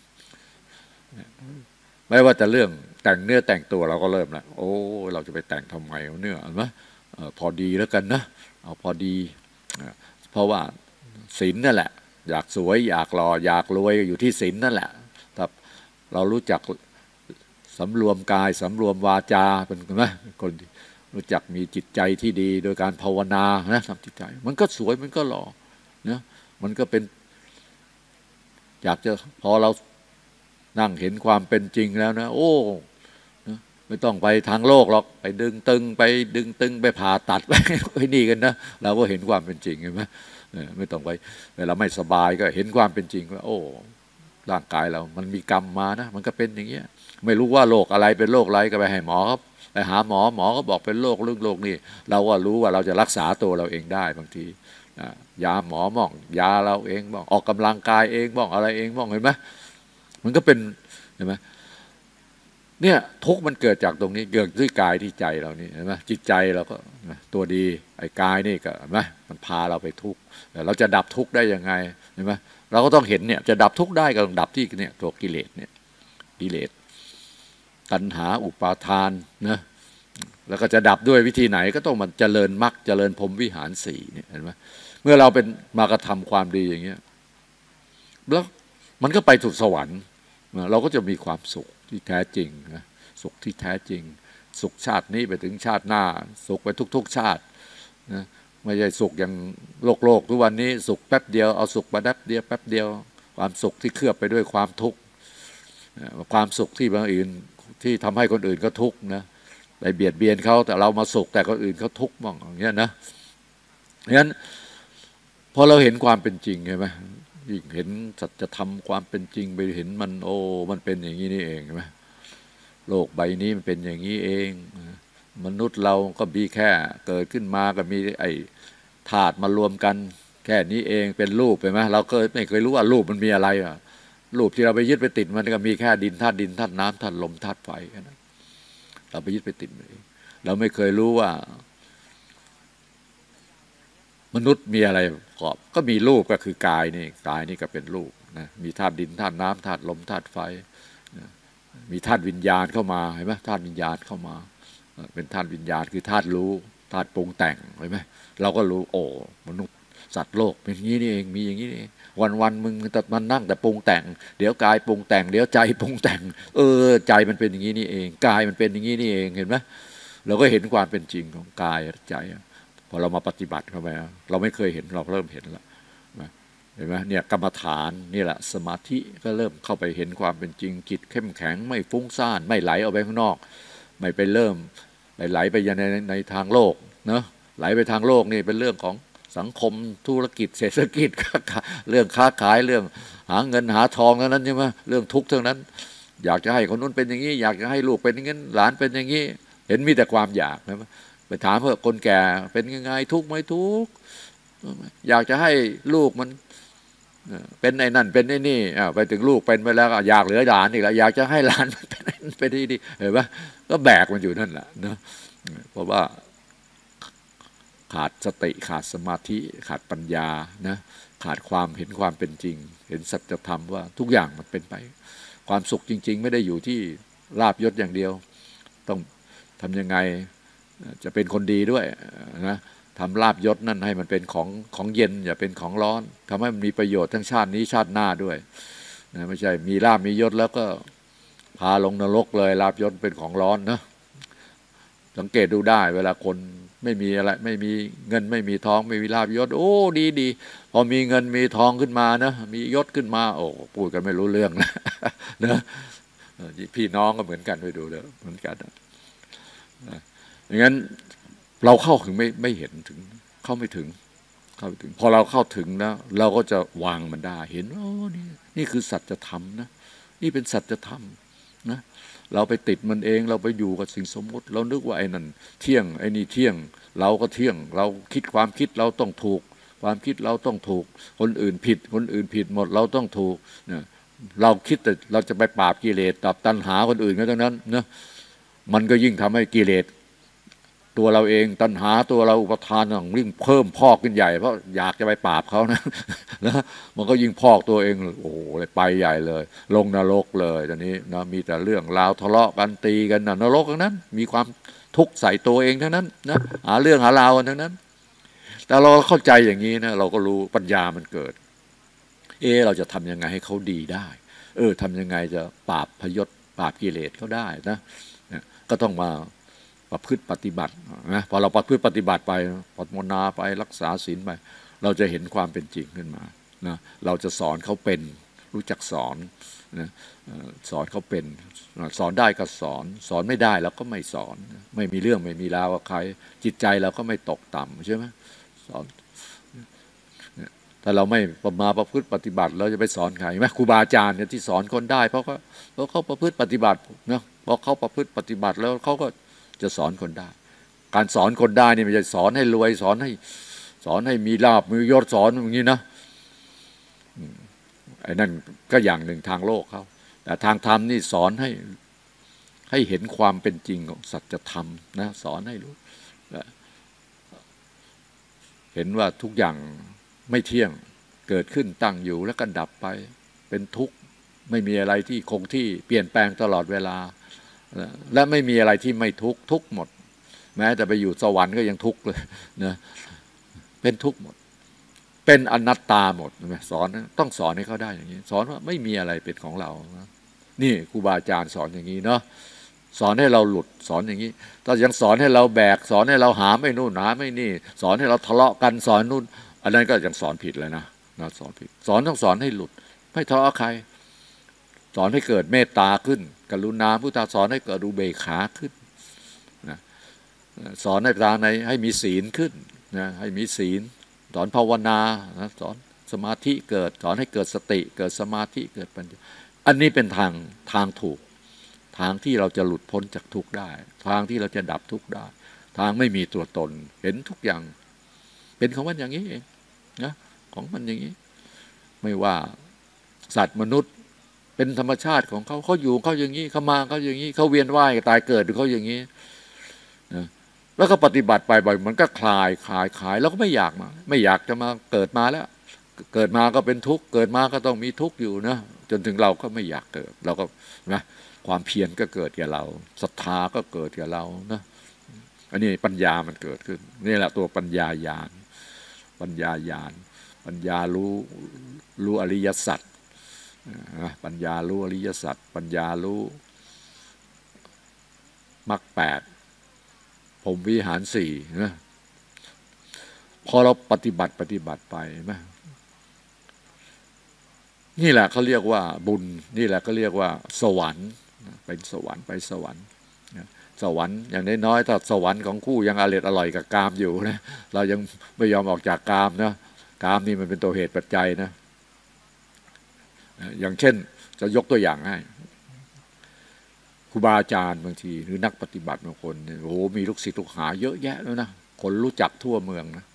ไม่ว่าจะเรื่องแต่งเนื้อแต่งตัวเราก็เริ่มแล้วโอ้เราจะไปแต่งทำไมเนื้อเห็นไหมพอดีแล้วกันนะเอาพอดีเพราะว่าศีลนั่นแหละอยากสวยอยากหล่ออยากรวยอยู่ที่ศีลนั่นแหละครับเรารู้จักสำรวมกายสำรวมวาจาเป็นไหมคนรู้จักมีจิตใจที่ดีโดยการภาวนานะทำจิตใจมันก็สวยมันก็หล่อนะมันก็เป็นอยากจะพอเรานั่งเห็นความเป็นจริงแล้วนะโอ้นะไม่ต้องไปทางโลกหรอกไปดึงตึงไปดึงตึงไปผ่าตัดไปไปนี่กันนะเราก็เห็นความเป็นจริงเห็นไหมไม่ต้องไปเวลาไม่สบายก็เห็นความเป็นจริงว่าโอ้ร่างกายเรามันมีกรรมมานะมันก็เป็นอย่างเงี้ยไม่รู้ว่าโรคอะไรเป็นโรคอะไรก็ไปให้หมอครับไปหาหมอหมอก็บอกเป็นโรคเรื่องโรคนี้เราก็รู้ว่าเราจะรักษาตัวเราเองได้บางทียาหมอบ้องยาเราเองบ้องออกกำลังกายเองบ้องอะไรเองบ้องเห็นไหมมันก็เป็นเห็นไหมเนี่ยทุกมันเกิดจากตรงนี้เกิดด้วยกายที่ใจเรานี่เห็นไหมจิตใจเราก็ตัวดีไอ้กายนี่ก็เห็นไหมมันพาเราไปทุกข์เราจะดับทุกข์ได้ยังไงเห็นไหมเราก็ต้องเห็นเนี่ยจะดับทุกข์ได้ก็ต้องดับที่เนี่ยตัวกิเลสเนี่ยกิเลสตัณหาอุปาทานนะแล้วก็จะดับด้วยวิธีไหนก็ต้องมันเจริญมรรคเจริญพรหมวิหารสี่เนี่ยเห็นไหมเมื่อเราเป็นมากระทำความดีอย่างเงี้ยแล้วมันก็ไปถูกสวรรค์เราก็จะมีความสุขที่แท้จริงนะสุขที่แท้จริงสุขชาตินี้ไปถึงชาติหน้าสุขไปทุกๆชาตินะไม่ใช่สุขอย่างโลกโลกทุกวันนี้สุขแป๊บเดียวเอาสุขมาแป๊บเดียวแป๊บเดียวความสุขที่เคลือบไปด้วยความทุกข์ความสุขที่บางอื่นที่ทำให้คนอื่นก็ทุกข์นะไปเบียดเบียนเขาแต่เรามาสุขแต่คนอื่นเขาทุกข์บ้างอย่างเงี้ยนะงั้นพอเราเห็นความเป็นจริงใช่ไหมยิ่งเห็นสัจธรรมความเป็นจริงไปเห็นมันโอ้มันเป็นอย่างนี้นี่เองใช่ไหมโลกใบนี้มันเป็นอย่างนี้เองมนุษย์เราก็มีแค่เกิดขึ้นมาก็มีไอ้ธาตุมารวมกันแค่นี้เองเป็นรูปไปไหมเราเคยไม่เคยรู้ว่ารูปมันมีอะไรอ่ะรูปที่เราไปยึดไปติดมันก็มีแค่ดินธาตุดินธาตุน้ำธาตุลมธาตุไฟแค่นั้นเราไปยึดไปติดมันเองเราไม่เคยรู้ว่ามนุษย์มีอะไรประกอบก็มีรูปก็คือกายนี่กายนี่ก็เป็นรูปนะมีธาตุดินธาตุน้ำธาตุลมธาตุไฟนะมีธาตุวิญญาณเข้ามาเห็นไหมธาตุวิญญาณเข้ามาเป็นธาตุวิญญาณคือธาตุรู้ธาตุปรุงแต่งเห็นไหมเราก็รู้โอ้มนุษย์สัตว์โลกเป็นอย่างนี้นี่เองมีอย่างนี้นี่วันวันมึงแต่มันนั่งแต่ปรุงแต่งเดี๋ยวกายปรุงแต่งเดี๋ยวใจปรุงแต่งเออใจมันเป็นอย่างนี้นี่เองกายมันเป็นอย่างนี้นี่เองเห็นไหมเราก็เห็นความเป็นจริงของกายใจพอเรามาปฏิบัติเข้าไปเราไม่เคยเห็นเราเริ่มเห็นแล้วเห็นไหมเนี่ยกรรมฐานนี่แหละสมาธิก็เริ่มเข้าไปเห็นความเป็นจริงจิตเข้มแข็งไม่ฟุ้งซ่านไม่ไหลออกไปข้างนอกไม่ไปเริ่มไปไหลไปยังในในทางโลกเนาะไหลไปทางโลกนี่เป็นเรื่องของสังคมธุรกิจเศรษฐกิจเรื่องค้าขายเรื่องหาเงินหาทองเท่านั้นใช่ไหมเรื่องทุกข์เท่านั้นอยากจะให้คนนู้นเป็นอย่างนี้อยากจะให้ลูกเป็นอย่างนี้หลานเป็นอย่างนี้เห็นมีแต่ความอยากนะไปถามเพื่อคนแก่เป็นยังไงทุกข์ไหมทุกข์อยากจะให้ลูกมันเป็นไอ้นั่นเป็นไอ้นี่ไปถึงลูกเป็นไปแล้วอยากเหลือหลานอีกแล้วอยากจะให้หลานมันเป็นเป็นที่ดีเห็นปะก็แบกมันอยู่นั่นแหละเนาะเพราะว่าขาดสติขาดสมาธิขาดปัญญานะขาดความเห็นความเป็นจริงเห็นสัจธรรมว่าทุกอย่างมันเป็นไปความสุขจริงๆไม่ได้อยู่ที่ลาภยศอย่างเดียวต้องทำยังไงจะเป็นคนดีด้วยนะทำลาภยศนั่นให้มันเป็นของของเย็นอย่าเป็นของร้อนทำให้มันมีประโยชน์ทั้งชาตินี้ชาติหน้าด้วยนะไม่ใช่มีลาภมียศแล้วก็พาลงนรกเลยลาภยศเป็นของร้อนนะสังเกตดูได้เวลาคนไม่มีอะไรไม่มีเงินไม่มีทองไม่มีลาภยศโอ้ดีดีพอมีเงินมีทองขึ้นมานะมียศขึ้นมาโอ้พูดกันไม่รู้เรื่องนะนะพี่น้องก็เหมือนกันไปดูเลยเหมือนกันอย่างนั้นเราเข้าถึงไม่ไม่เห็นถึงเข้าไม่ถึงเข้าไม่ถึงพอเราเข้าถึงนะเราก็จะวางมันได้เห็นโอ้นี่นี่คือสัจธรรมนะนี่เป็นสัจธรรมนะเราไปติดมันเองเราไปอยู่กับสิ่งสมมติเรานึกว่าไอ้นั่นเที่ยงไอ้นี่เที่ยงเราก็เที่ยงเราคิดความคิดเราต้องถูกความคิดเราต้องถูกคนอื่นผิดคนอื่นผิดหมดเราต้องถูกนะเราคิดแต่เราจะไปปราบกิเลสดับตัณหาคนอื่นก็ทั้งนั้นนะมันก็ยิ่งทำให้กิเลสตัวเราเองตัณหาตัวเราอุปทานต้องยิ่งเพิ่มพอกขึ้นใหญ่เพราะอยากจะไปปราบเขานะนะมันก็ยิ่งพอกตัวเองโอ้โหไปใหญ่เลยลงนรกเลยตอนนี้นะมีแต่เรื่องราวทะเลาะกันตีกันนะนรกทั้งนั้นมีความทุกข์ใส่ตัวเองทั้งนั้นนะหาเรื่องหาราวกันทั้งนั้นแต่เราเข้าใจอย่างนี้นะเราก็รู้ปัญญามันเกิดเออเราจะทำยังไงให้เขาดีได้เออทำยังไงจะปราบพยศปราบกิเลสเขาได้นะก็ต้องมาประพฤติปฏิบัตินะพอเราประพฤติปฏิบัติไปภาวนาไปรักษาศีลไปเราจะเห็นความเป็นจริงขึ้นมานะเราจะสอนเขาเป็นรู้จักสอนนะสอนเขาเป็นสอนได้ก็สอนสอนไม่ได้เราก็ไม่สอนไม่มีเรื่องไม่มีราวกับใครจิตใจเราก็ไม่ตกต่ำใช่ไหมสอนถ้าเราไม่มาประพฤติปฏิบัติเราจะไปสอนใครไหมครูบาอาจารย์เนี่ยที่สอนคนได้เพราะเขาเพราะเขาประพฤติปฏิบัตินะเพราะเขาประพฤติปฏิบัติแล้วเขาก็จะสอนคนได้การสอนคนได้นี่ไม่ใช่สอนให้รวยสอนให้สอนให้มีลาภมียศสอนอย่างนี้นะไอ้นั่นก็อย่างหนึ่งทางโลกเขาแต่ทางธรรมนี่สอนให้ให้เห็นความเป็นจริงของสัจธรรมนะสอนให้รู้เห็นว่าทุกอย่างไม่เที่ยงเกิดขึ้นตั้งอยู่แล้วก็ดับไปเป็นทุกข์ไม่มีอะไรที่คงที่เปลี่ยนแปลงตลอดเวลาและไม่มีอะไรที่ไม่ทุกข์ทุกหมดแม้แต่ไปอยู่สวรรค์ก็ยังทุกข์เลยนะเป็นทุกข์หมดเป็นอนัตตาหมดสอนต้องสอนให้เขาได้อย่างนี้สอนว่าไม่มีอะไรเป็นของเรานี่ครูบาอาจารย์สอนอย่างนี้เนาะสอนให้เราหลุดสอนอย่างนี้ถ้ายังสอนให้เราแบกสอนให้เราหาไม่นู่นหาไม่นี่สอนให้เราทะเลาะกันสอนนู่นอันนั้นก็ยังสอนผิดเลยนะนะสอนผิดสอนต้องสอนให้หลุดไม่ทะเลาะใครสอนให้เกิดเมตตาขึ้นกรุณาพุทธะสอนให้เกิดอุเบกขาขึ้นนะสอนให้ตาในให้มีศีลขึ้นนะให้มีศีลสอนภาวนานะสอนสมาธิเกิดสอนให้เกิดสติเกิดสมาธิเกิดปัญญาอันนี้เป็นทางทางถูกทางที่เราจะหลุดพ้นจากทุกข์ได้ทางที่เราจะดับทุกข์ได้ทางไม่มีตัวตนเห็นทุกอย่างเป็นของมันอย่างนี้เองนะของมันอย่างนี้ไม่ว่าสัตว์มนุษย์เป็นธรรมชาติของเขาเขาอยู่เขาอย่างนี้เขามาเขาอย่างนี้เขาเวียนว่ายตายเกิดเขาอย่างนี้นะแล้วก็ปฏิบัติไปบ่อยมันก็คลายคลายคลายแล้วก็ไม่อยากมาไม่อยากจะมาเกิดมาแล้วเกิดมาก็เป็นทุกข์เกิดมาก็ต้องมีทุกข์อยู่นะจนถึงเราก็ไม่อยากเกิดเราก็นะความเพียรก็เกิดแก่เราศรัทธาก็เกิดแก่เรานะอันนี้ปัญญามันเกิดขึ้นนี่แหละตัวปัญญาญาณปัญญาญาณปัญญารู้รู้อริยสัจปัญญารู้อริยสัจปัญญารู้มรรคแปดพรหมวิหารสี่นะพอเราปฏิบัติปฏิบัติไปไหมนี่แหละเขาเรียกว่าบุญนี่แหละเขาเรียกว่าสวรรค์เป็นสวรรค์ไปสวรรค์สวรรค์อย่างน้อยๆถ้าสวรรค์ของคู่ยังอร่อยอร่อยกับกามอยู่นะเรายังไม่ยอมออกจากกามนะกามนี่มันเป็นตัวเหตุปัจจัยนะอย่างเช่นจะยกตัวอย่างให้ครูบาอาจารย์บางทีหรือนักปฏิบัติบางคนโอ้โหมีลูกศิษย์ลูกหาเยอะแยะแล้วนะคนรู้จักทั่วเมืองนะ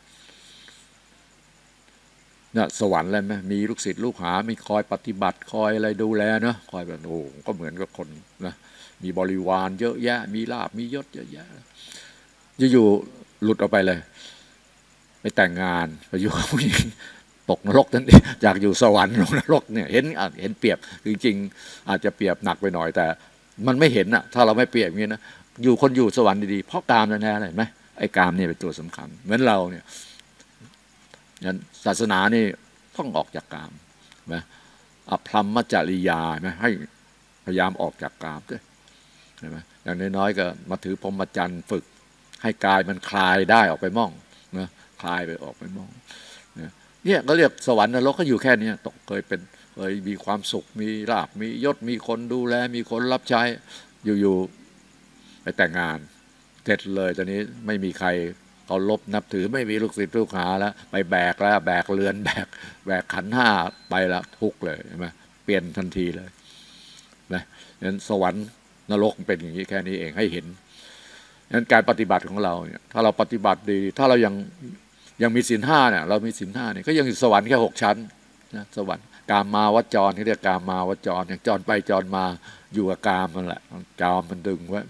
เนี่ยสวรรค์เลยไหมมีลูกศิษย์ลูกหามีคอยปฏิบัติคอยอะไรดูแลนะคอยแบบโอ้ก็เหมือนกับคนนะมีบริวารเยอะแยะมีลาภมียศเยอะแยะอยู่ๆหลุดออกไปเลยไปแต่งงานไปอยู่กับผู้หญิงตกนรกทันทีจากอยู่สวรรค์ลงนรกเนี่ยเห็นเห็นเปรียบจริงๆอาจจะเปรียบหนักไปหน่อยแต่มันไม่เห็นอะถ้าเราไม่เปรียบอย่างนี้นะอยู่คนอยู่สวรรค์ดีๆเพราะกามแน่ๆเลยไหมไอ้กามเนี่ยเป็นตัวสำคัญเหมือนเราเนี่ยงั้นศาสนานี่ต้องออกจากกามนะอภรรมจริยาไหมให้พยายามออกจากกามด้วยใช่ไหมอย่างน้อยๆก็มาถือพรหมจรรย์ฝึกให้กายมันคลายได้ออกไปม่องนะคลายไปออกไปม่องเนี่ยก็เรียกสวรรค์นรกก็อยู่แค่นี้ตกเคยเป็นเคยมีความสุขมีลาภมียศมีคนดูแลมีคนรับใช้อยู่ๆไปแต่งงานเสร็จเลยตอนนี้ไม่มีใครเขาลบนับถือไม่มีลูกศิษย์ลูกหาแล้วไปแบกแล้วแบกเรือนแบกแบกขันห้าไปแล้วทุกเลยใช่ไหมเปลี่ยนทันทีเลยนะงั้นสวรรค์นรกเป็นอย่างนี้แค่นี้เองให้เห็นงั้นการปฏิบัติของเราเนี่ยถ้าเราปฏิบัติดีถ้าเรายังยังมีศีลห้าเนี่ยเรามีศีลห้าเนี่ยก็ยังอยู่สวรรค์แค่หกชั้นนะสวรรค์กามมาวจรที่เรียกกามมาวจรอย่างจรไปจรมาอยู่กับกามมันแหละกามมันดึงไว้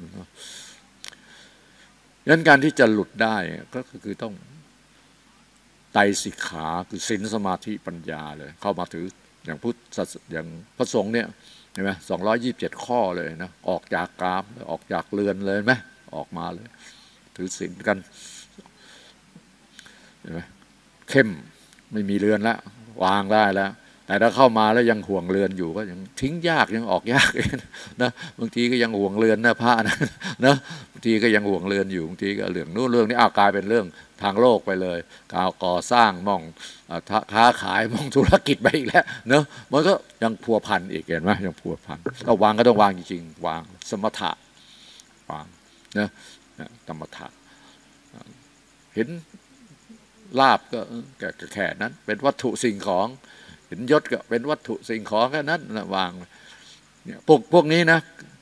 งั้นการที่จะหลุดได้ก็คือต้องไตรสิกขาคือศีลสมาธิปัญญาเลยเข้ามาถืออย่างพุทธอย่างพระสงฆ์เนี่ยเห็นไหมสองร้อยยี่สิบเจ็ดข้อเลยนะออกจากกามออกจากเรือนเลยไหมออกมาเลยถือศีลกันเห็นไหมเข้มไม่มีเรือนแล้ววางได้แล้วแต่ถ้าเข้ามาแล้วยังห่วงเรือนอยู่ก็ยังทิ้งยากยังออกยากนะบางทีก็ยังห่วงเรือนนะพระนะนะบางทีก็ยังห่วงเรือนอยู่บางทีก็เรื่องนู้นเรื่องนี้อากลายเป็นเรื่องทางโลกไปเลยกาวก่อสร้างมองค้าขายมองธุรกิจไปอีกแล้วเนอะมันก็ยังพัวพันอีกเห็นไหมยังพัวพันก็วางก็ต้องวางจริงๆวางสมถะวางนะสมถะเห็นลาบก็แค่นั้นเป็นวัตถุสิ่งของเห็นยศก็เป็นวัตถุสิ่งของแค่นั้นนะวางเนี่ยพวกพวกนี้นะ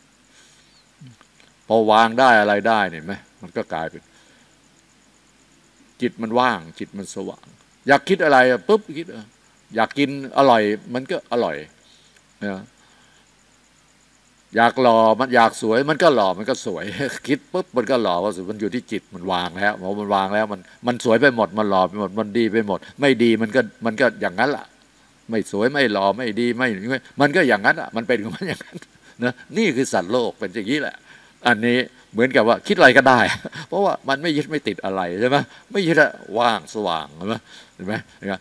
พอวางได้อะไรได้เนี่ยไหมมันก็กลายเป็นจิตมันว่างจิตมันสว่างอยากคิดอะไรปุ๊บคิดอยากกินอร่อยมันก็อร่อยนะอยากหล่อมันอยากสวยมันก็หล่อมันก็สวยคิดปุ๊บมันก็หล่อว่ามันอยู่ที่จิตมันวางแล้วพอมันวางแล้วมันมันสวยไปหมดมันหล่อไปหมดมันดีไปหมดไม่ดีมันก็มันก็อย่างนั้นล่ะไม่สวยไม่หล่อไม่ดีไม่มันก็อย่างนั้นอ่ะมันเป็นของมันอย่างนั้นนะนี่คือสัตว์โลกเป็นอย่างนี้แหละอันนี้เหมือนกับว่าคิดอะไรก็ได้เพราะว่ามันไม่ยึดไม่ติดอะไรใช่ไหมไม่ยึดอะว่างสว่างเห็นไหมเห็นไหม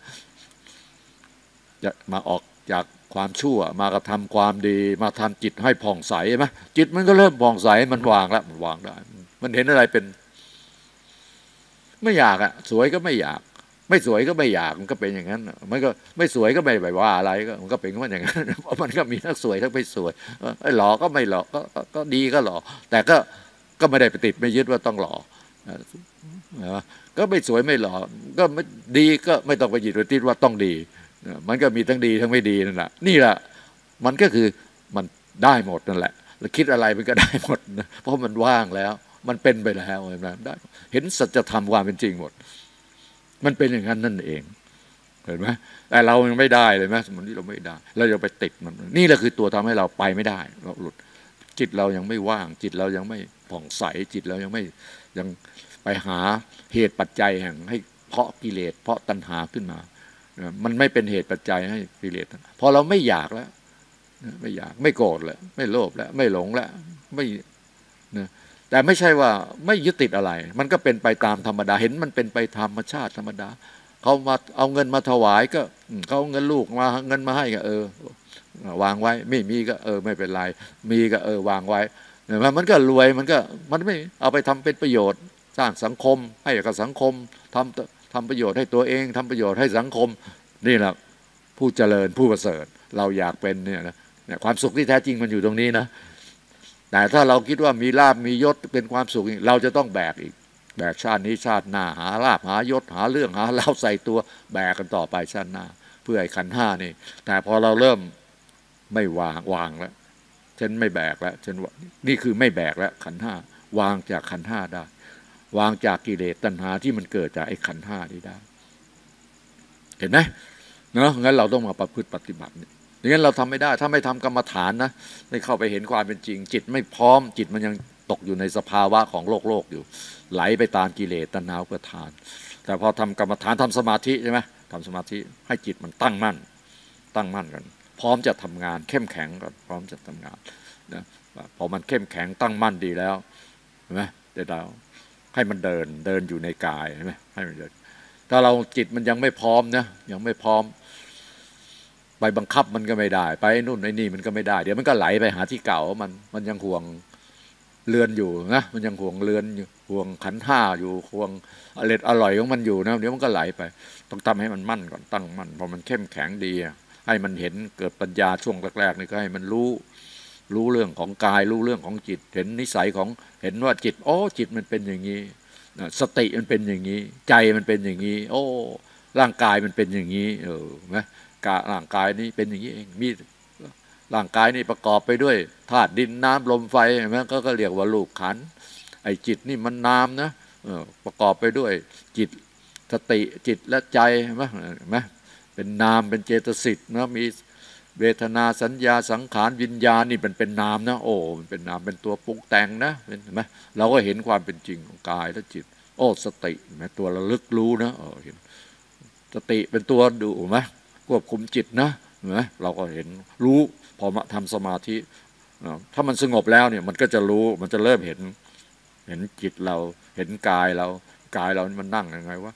จะมาออกจากความชั่วมากระทำความดีมาทำจิตให้ผ่องใสใช่ไหมจิตมันก็เริ่มผ่องใสมันวางแล้วมันวางได้มันเห็นอะไรเป็นไม่อยากอะสวยก็ไม่อยากไม่สวยก็ไม่อยากมันก็เป็นอย่างนั้นมันก็ไม่สวยก็ไม่ไปว่าอะไรก็มันก็เป็นของมันอย่างนั้นเพราะมันก็มีทั้งสวยทั้งไม่สวยไอ้หล่อก็ไม่หล่อก็ก็ดีก็หล่อแต่ก็ก็ไม่ได้ไปติดไม่ยึดว่าต้องหล่อก็ไม่สวยไม่หล่อก็ไม่ดีก็ไม่ต้องไปยึดไปติดว่าต้องดีมันก็มีทั้งดีทั้งไม่ดีนั่นแหละนี่แหละมันก็คือมันได้หมดนั่นแหละแล้วคิดอะไรมันก็ได้หมดนะเพราะมันว่างแล้วมันเป็นไปแล้วเห็นไหมได้เห็นสัจธรรมความเป็นจริงหมดมันเป็นอย่างนั้นนั่นเองเห็นไหมแต่เรายังไม่ได้เลยไหมสมมติที่เราไม่ได้เราจะไปติดมันนี่แหละคือตัวทำให้เราไปไม่ได้เราหลุดจิตเรายังไม่ว่างจิตเรายังไม่ผ่องใสจิตเรายังไม่ยังไปหาเหตุปัจจัยแห่งให้เพาะกิเลสเพาะตัณหาขึ้นมามันไม่เป็นเหตุปัจจัยให้กิเลสพอเราไม่อยากแล้วไม่อยากไม่โกรธแล้วไม่โลภแล้วไม่หลงแล้วไม่นะแต่ไม่ใช่ว่าไม่ยึดติดอะไรมันก็เป็นไปตามธรรมดาเห็นมันเป็นไปธรรมชาติธรรมดาเขามาเอาเงินมาถวายก็เขาเอาเงินลูกมาเงินมาให้ก็เออวางไว้ไม่มีก็เออไม่เป็นไรมีก็เออวางไว้มันก็รวยมันก็มันไม่เอาไปทำเป็นประโยชน์สร้างสังคมให้กับสังคมทำทำประโยชน์ให้ตัวเองทำประโยชน์ให้สังคมนี่แหละผู้เจริญผู้ประเสริฐเราอยากเป็นเนี่ยนะความสุขที่แท้จริงมันอยู่ตรงนี้นะแต่ถ้าเราคิดว่ามีลาภมียศเป็นความสุขเราจะต้องแบกอีกแบกชาตินี้ชาติหน้าหาลาภหายศหาเรื่องหาเราใส่ตัวแบกกันต่อไปชาติหน้าเพื่อให้ขันธ์ห้านี่แต่พอเราเริ่มไม่วางวางแล้วฉันไม่แบกแล้วฉันว่านี่คือไม่แบกแล้วขันธ์ห้าวางจากขันธ์ห้าได้วางจากกิเลสตัณหาที่มันเกิดจากไอ้ขันธ์ห้านี้ได้เห็นไหมเนาะงั้นเราต้องมาประพฤติปฏิบัติเนี่ยอย่างนั้นเราทำไม่ได้ถ้าไม่ทำกรรมฐานนะไม่เข้าไปเห็นความเป็นจริงจิตไม่พร้อมจิตมันยังตกอยู่ในสภาวะของโลกโลกอยู่ไหลไปตามกิเลสตัณหาอุปาทานแต่พอทำกรรมฐานทำสมาธิใช่ไหมทำสมาธิให้จิตมันตั้งมั่นตั้งมั่นกันพร้อมจะทำงานเข้มแข็งก่อนพร้อมจะทำงานนะพอมันเข้มแข็งตั้งมั่นดีแล้วเห็นไหมเดี๋ยวเราให้มันเดินเดินอยู่ในกายใช่ไหมให้มันเดินถ้าเราจิตมันยังไม่พร้อมนะยังไม่พร้อมไปบังคับมันก็ไม่ได้ไปนู่นไอ้นี่มันก็ไม่ได้เดี๋ยวมันก็ไหลไปหาที่เก่ามันมันยังห่วงเรือนอยู่นะมันยังห่วงเรือนอยู่ห่วงขันธ์ห้าอยู่ห่วงอร่อยอร่อยของมันอยู่นะเดี๋ยวมันก็ไหลไปต้องทำให้มันมั่นก่อนตั้งมั่นพอมันเข้มแข็งดีให้มันเห็นเกิดปัญญาช่วงแรกๆนี่ก็ให้มันรู้รู้เรื่องของกายรู้เรื่องของจิตเห็นนิสัยของเห็นว่าจิตโอ้จิตมันเป็นอย่างนี้สติมันเป็นอย่างนี้ใจมันเป็นอย่างนี้โอ้ร่างกายมันเป็นอย่างนี้เออไหมร่างกายนี้เป็นอย่างนี้เองมีร่างกายนี่ประกอบไปด้วยธาตุดินน้ำลมไฟเห็นไหมก็ก็เรียกว่ารูปขันธ์ไอ้จิตนี่มันนามนะประกอบไปด้วยจิตสติจิตและใจเห็นไหมเห็นไหมเป็นนามเป็นเจตสิกนะมีเวทนาสัญญาสังขารวิญญาณนี่เป็นเป็นนามนะโอ้มันเป็นนามเป็นตัวปรุงแต่งนะเห็นไหมเราก็เห็นความเป็นจริงของกายและจิตโอ้สติเห็นไหมตัวระลึกรู้นะเออเห็นสติเป็นตัวดูไหมควบคุมจิตนะเห็นไหมเราก็เห็นรู้พอมาทำสมาธิถ้ามันสงบแล้วเนี่ยมันก็จะรู้มันจะเริ่มเห็นเห็นจิตเราเห็นกายเรากายเรามันนั่งยังไงวะ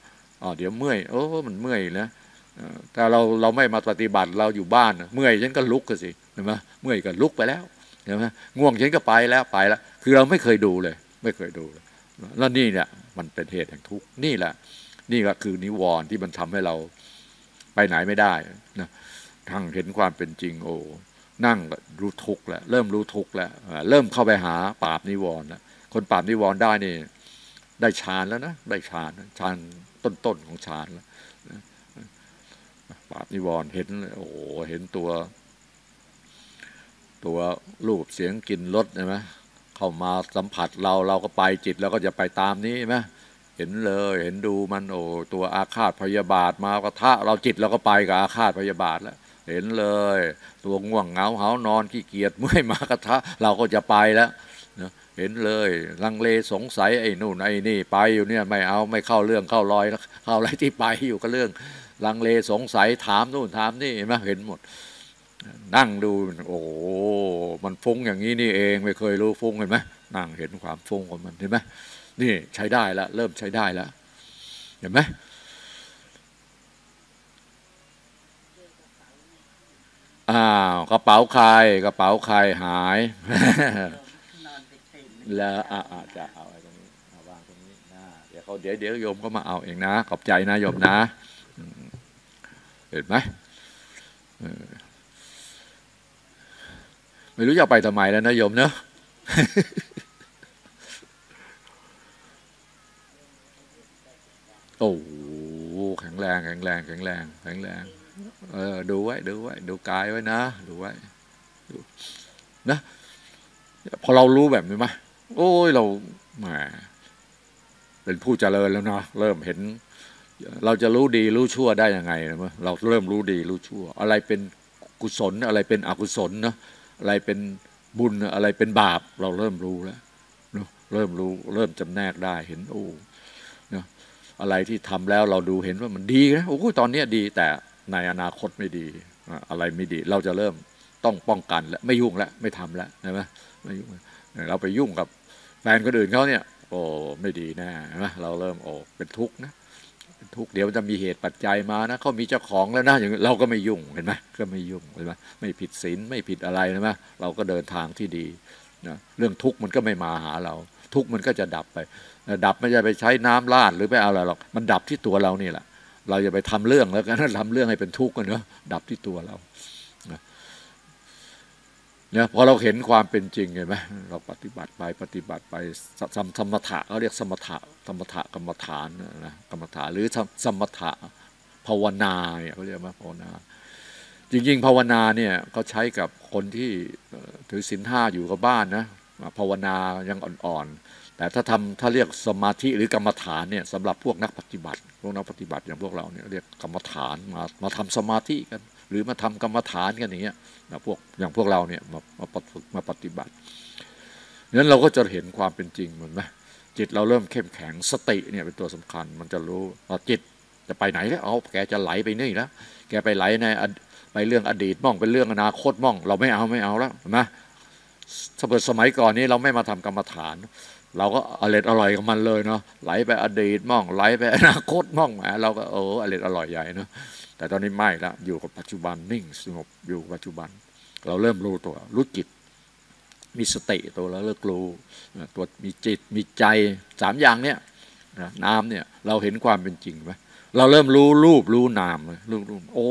อ๋อเดี๋ยวเมื่อยโอ้มันเมื่อยนะแต่เราเราไม่มาปฏิบัติเราอยู่บ้านเมื่อยฉันก็ลุกก็สิเห็นไหมเมื่อยก็ลุกไปแล้วเห็นไหมง่วงฉันก็ไปแล้วไปแล้วคือเราไม่เคยดูเลยไม่เคยดูเลยแล้วนี่เนี่ยมันเป็นเหตุแห่งทุกข์นี่แหละนี่ก็คือนิวรณ์ที่มันทำให้เราไปไหนไม่ได้นะทั้งเห็นความเป็นจริงโอ้นั่งรู้ทุกข์แล้วเริ่มรู้ทุกข์แล้วเริ่มเข้าไปหาปราบนิวรณ์แล้วคนปราบนิวรณ์ได้นี่ได้ฌานแล้วนะได้ฌานฌานต้นๆของฌานแล้วปราบนิวรณ์เห็นโอ้เห็นตัวตัวรูปเสียงกลิ่นรสใช่ไหมเข้ามาสัมผัสเราเราก็ไปจิตเราก็จะไปตามนี้ใช่ไหมเห็นเลยเห็นดูมันโอ้ตัวอาฆาตพยาบาทมากระทะเราจิตเราก็ไปกับอาฆาตพยาบาทแล้วเห็นเลยตัวง่วงเหงาเหานอนขี้เกียจเมื่อยมากระทะเราก็จะไปแล้วเห็นเลยลังเลสงสัยไอ้นู่นไอ้นี่ไปอยู่เนี่ยไม่เอาไม่เข้าเรื่องเข้ารอยเข้าอะไรที่ไปอยู่ก็เรื่องลังเลสงสัยถามนู่นถามนี่เห็นไหมเห็นหมดนั่งดูโอ้มันฟุ้งอย่างนี้นี่เองไม่เคยรู้ฟุ้งเห็นไหมนั่งเห็นความฟุ้งของมันเห็นไหมนี่ใช้ได้แล้วเริ่มใช้ได้แล้วเห็นไหมอ้าวกระเป๋าใครกระเป๋าใครหายแล้วอ่าจะเอาไว้ตรงนี้เอาวางตรงนี้นะเดี๋ยวเขาเดี๋ยวเดี๋ยวโยมก็มาเอาเองนะขอบใจนะโยมนะเห็นไหมไม่รู้จะไปทำไมแล้วนะโยมเนอะโอ้แข็งแรงแข็งแรงแข็งแรงแข็งแรงเออดูไว้ดูไว้ดูกายไว้นะดูไว้นะพอเรารู้แบบนี้ไหมโอ้ยเราแหมเป็นผู้เจริญแล้วนะเริ่มเห็นเราจะรู้ดีรู้ชั่วได้ยังไงนะเราเริ่มรู้ดีรู้ชั่วอะไรเป็นกุศลอะไรเป็นอกุศลนะอะไรเป็นบุญอะไรเป็นบาปเราเริ่มรู้แล้วเริ่มรู้เริ่มจำแนกได้เห็นโอ้นะอะไรที่ทำแล้วเราดูเห็นว่ามันดีนะโอ้ตอนนี้ดีแต่ในอนาคตไม่ดีอะไรไม่ดีเราจะเริ่มต้องป้องกันแล้วไม่ยุ่งแล้วไม่ทำแล้วใช่ไหมไม่ยุ่งเราไปยุ่งกับแฟนคนอื่นเขาเนี่ยโอ้ไม่ดีแน่ใช่ไหมเราเริ่มโอ้เป็นทุกข์นะเป็นทุกข์เดี๋ยวจะมีเหตุปัจจัยมานะเขามีเจ้าของแล้วนะอย่างเราก็ไม่ยุ่งเห็นไหมก็ไม่ยุ่งเห็นไหมไม่ผิดศีลไม่ผิดอะไรใช่ไหมเราก็เดินทางที่ดีนะเรื่องทุกข์มันก็ไม่มาหาเราทุกข์มันก็จะดับไปดับไม่ใช่ไปใช้น้ำราดหรือไปเอาอะไรหรอกมันดับที่ตัวเรานี่แหละเราอย่าไปทำเรื่องแล้วกันทำเรื่องให้เป็นทุกข์กันเนอะดับที่ตัวเราเนี่ยพอเราเห็นความเป็นจริงเห็นไหมเราปฏิบัติไปปฏิบัติไปสมถะเขาเรียกสมถะสมถะกรรมฐานนะกรรมฐานหรือสมถะภาวนาเนี่ยเขาเรียกว่าภาวนาจริงๆภาวนาเนี่ยเขาใช้กับคนที่ถือศีลห้าอยู่กับบ้านนะภาวนายังอ่อนๆแต่ถ้าทำถ้าเรียกสมาธิหรือกรรมฐานเนี่ยสำหรับพวกนักปฏิบัติพวกนักปฏิบัติอย่างพวกเราเนี่ยเรียกกรรมฐานมามาทำสมาธิกันหรือมาทำกรรมฐานกันอย่างเงี้ยนะพวกอย่างพวกเราเนี่ยมามาฝึกมาปฏิบัตินั้นเราก็จะเห็นความเป็นจริงเหมือนไหมจิตเราเริ่มเข้มแข็งสติเนี่ยเป็นตัวสำคัญมันจะรู้ว่าจิตจะไปไหนแล้วเอาแกจะไหลไปนี่แล้วแกไปไหลในไปเรื่องอดีตมั่งเป็นเรื่องอนาคตมั่งเราไม่เอาไม่เอาแล้วนะสมัยก่อนนี้เราไม่มาทำกรรมฐานเราก็อร่อยอร่อยกับมันเลยเนาะไหลไปอดีตมั่งไหลไปอนาคตมั่งแหมเราก็เอออร่อยอร่อยใหญ่เนาะแต่ตอนนี้ไม่ละอยู่กับปัจจุบันนิ่งสงบอยู่ปัจจุบันเราเริ่มรู้ตัวรู้จิตมีสติตัวแล้วเลิกรู้ตัวมีจิตมีใจสามอย่างเนี้ยนามเนี่ยเราเห็นความเป็นจริงไหมเราเริ่มรู้รูปรู้นามเลยรู้รูปโอ้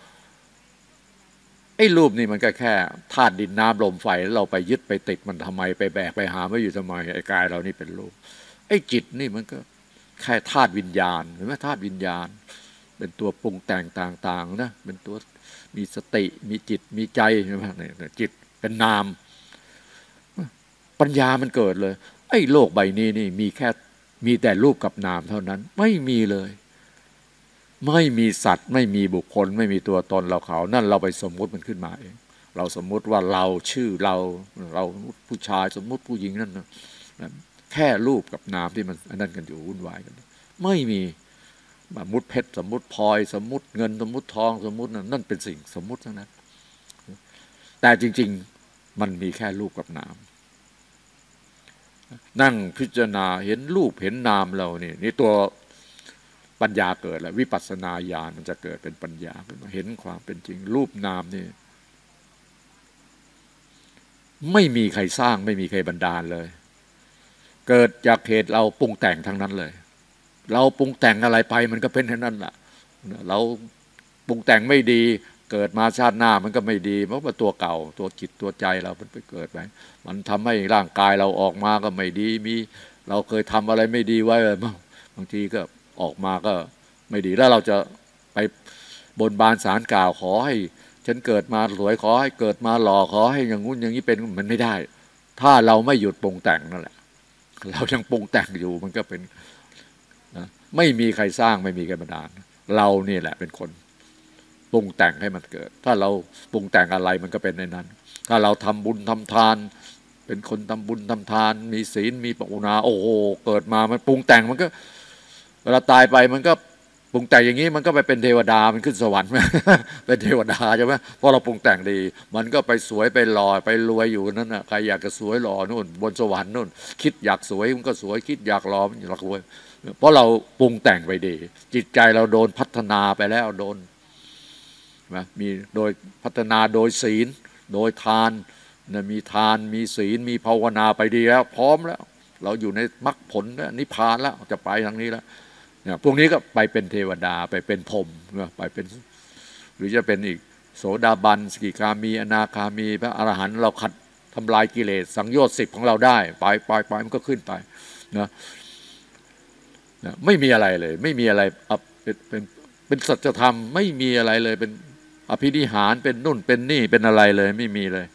ไอ้รูปนี่มันก็แค่ธาตุดินน้ำลมไฟแล้วเราไปยึดไปติดมันทำไมไปแบกไปหาไม่อยู่ทำไมไอ้กายเรานี่เป็นรูปไอ้จิตนี่มันก็แค่ธาตุวิญญาณเห็นไหมธาตุวิญญาณเป็นตัวปรุงแต่งต่างๆนะเป็นตัวมีสติมีจิตมีใจใช่ไหมเนี่ยจิตเป็นนามปัญญามันเกิดเลยไอ้โลกใบนี้นี่มีแค่มีแต่รูปกับนามเท่านั้นไม่มีเลยไม่มีสัตว์ไม่มีบุคคลไม่มีตัวตนเราเขานั่นเราไปสมมุติมันขึ้นมาเองเราสมมุติว่าเราชื่อเราเราผู้ชายสมมุติผู้หญิงนั่นนะแค่รูปกับนามที่มันนั่นกันอยู่วุ่นวายกันไม่มีสมมุติเพชรสมมุติพลอยสมมุติเงินสมมุติทองสมมุตินั่นเป็นสิ่งสมมุติทั้งนั้นแต่จริงๆมันมีแค่รูปกับนามนั่งพิจารณาเห็นรูปเห็นนามเรานี่นี่ตัวปัญญาเกิดแล้ววิปัสสนาญาณมันจะเกิดเป็นปัญญาขึ้นมาเห็นความเป็นจริงรูปนามนี่ไม่มีใครสร้างไม่มีใครบันดาลเลยเกิดจากเหตุเราปรุงแต่งทั้งนั้นเลยเราปรุงแต่งอะไรไปมันก็เป็นเท่านั้นแหละเราปรุงแต่งไม่ดีเกิดมาชาติหน้ามันก็ไม่ดีเพราะว่าตัวเก่าตัวจิตตัวใจเรามันไปเกิดไปมันทำให้ร่างกายเราออกมาก็ไม่ดีมีเราเคยทำอะไรไม่ดีไว้บางทีก็ออกมาก็ไม่ดีแล้วเราจะไปบนบานศาลกล่าวขอให้ฉันเกิดมาสวยขอให้เกิดมาหล่อขอให้อย่างงู้นอย่างนี้เป็นมันไม่ได้ถ้าเราไม่หยุดปรุงแต่งนั่นแหละเรายังปรุงแต่งอยู่มันก็เป็นนะไม่มีใครสร้างไม่มีใครบันดาลเรานี่แหละเป็นคนปรุงแต่งให้มันเกิดถ้าเราปรุงแต่งอะไรมันก็เป็นในนั้นถ้าเราทำบุญทำทานเป็นคนทำบุญทำทานมีศีลมีปกนาโอ้โหเกิดมามันปรุงแต่งมันก็เวลาตายไปมันก็ปรุงแต่งอย่างนี้มันก็ไปเป็นเทวดามันขึ้นสวรรค์เป็นเทวดาใช่ไหมเพราะเราปรุงแต่งดีมันก็ไปสวยไปหล่อไปรวยอยู่นั่นน่ะใครอยากจะสวยหล่อนู่นบนสวรรค์นู่นคิดอยากสวยมันก็สวยคิดอยากหล่อมันอยากรวยเพราะเราปรุงแต่งไปดีจิตใจเราโดนพัฒนาไปแล้วโดนนะมีโดยพัฒนาโดยศีลโดยทานนะมีทานมีศีลมีภาวนาไปดีแล้วพร้อมแล้วเราอยู่ในมรรคผลแล้วนิพพานแล้วจะไปทางนี้แล้วเนี่ยพวกนี้ก็ไปเป็นเทวดาไปเป็นพรหมไปเป็นหรือจะเป็นอีกโสดาบันสกิคามีอนาคามีพระอรหันต์เราขัดทำลายกิเลสสังโยชน์สิบของเราได้ไปไปไปมันก็ขึ้นไปนะนะไม่มีอะไรเลยไม่มีอะไรเป็นเป็นเป็นสัจธรรมไม่มีอะไรเลยเป็นอภินิหารเป็นนุ่นเป็นนี่เป็นอะไรเลยไม่มีเลย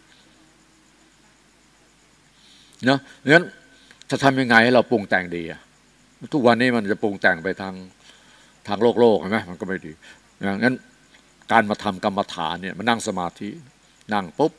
เนาะงั้นจะทำยังไงให้เราปรุงแต่งดีอะทุกวันนี้มันจะปรุงแต่งไปทางทางโลกโลกใช่ไหมมันก็ไม่ดีงั้นการมาทำกรรมฐานเนี่ยมานั่งสมาธินั่งปุ๊บ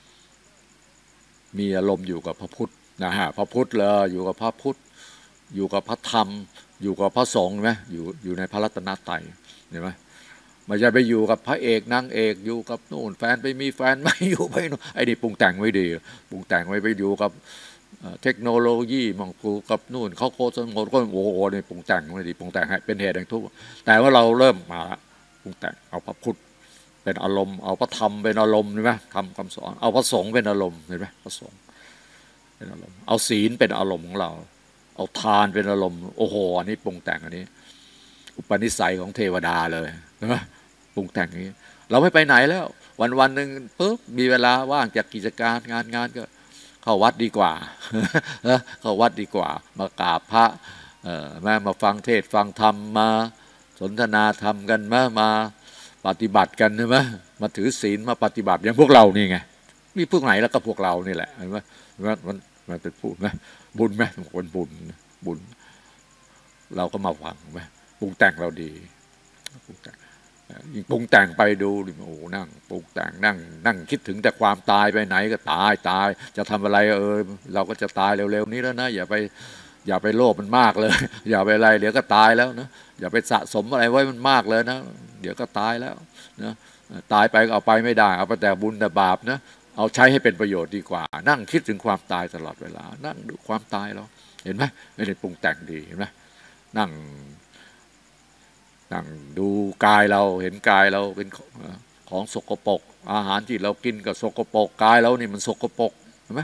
มีอารมณ์อยู่กับพระพุทธนะฮะพระพุทธเลยอยู่กับพระพุทธอยู่กับพระธรรมอยู่กับพระสงฆ์ไหมอยู่อยู่ในพระรัตนตรัยเห็นไหมไม่ใช่ไปอยู่กับพระเอกนางเอกอยู่กับนู่นแฟนไปมีแฟนไม่อยู่ไปนู่นไอ้นี่ปรุงแต่งไว้ดีปรุงแต่งไว้ไปอยู่กับเทคโนโลยีมองกูกับนู่นเขาโคตรโง่ก็โอ้โหนี่ปรุงแต่งไม่ดีปรุงแต่งให้เป็นเหตุแห่งทุกข์แต่ว่าเราเริ่มมาปรุงแต่งเอาพระพุทธเป็นอารมณ์เอาพระธรรมเป็นอารมณ์เห็นไหมทำคำสอนเอาพระสงฆ์เป็นอารมณ์เห็นไหมพระสงฆ์เป็นอารมณ์เอาศีลเป็นอารมณ์ของเราเอาทานเป็นอารมณ์โอ้โหอันนี้ปรุงแต่งอันนี้อุปนิสัยของเทวดาเลยเห็นไหมปรุงแต่งนี้เราไม่ไปไหนแล้ววันวันหนึ่งปุ๊บมีเวลาว่างจากกิจการงานงานก็เข้าวัดดีกว่าเข้าวัดดีกว่ามากราบพระแม่มาฟังเทศฟังธรรมมาสนทนาธรรมกันมามาปฏิบัติกันใช่ไหมมาถือศีลมาปฏิบัติอย่างพวกเรานี่ไงมีพวกไหนแล้วก็พวกเรานี่แหละเห็นไหมมันมันเป็นพูดไหมบุญไหมคนบุญบุญเราก็มาฟังไหมปรุงแต่งเราดีปรุงแต่งยิ่งปรุงแต่งไปดูดิโอ้โหนั่งปรุงแต่งนั่งนั่งคิดถึงแต่ความตายไปไหนก็ตายตายจะทำอะไรเออเราก็จะตายเร็วๆนี้แล้วนะอย่าไปอย่าไปโลภมันมากเลยอย่าไปอะไรเดี๋ยวก็ตายแล้วนะอย่าไปสะสมอะไรไว้มันมากเลยนะเดี๋ยวก็ตายแล้วนะตายไปก็เอาไปไม่ได้เอาไปแต่บุญแต่บาปนะเอาใช้ให้เป็นประโยชน์ดีกว่านั่งคิดถึงความตายตลอดเวลานั่งดูความตายเราเห็นไหมไม่ได้ปรุงแต่งดีเห็นไหมนั่งนั่งดูกายเราเห็นกายเราเป็นของสกปรกอาหารที่เรากินก็สกปรกกายเรานี่มันสกปรกเห็นไหม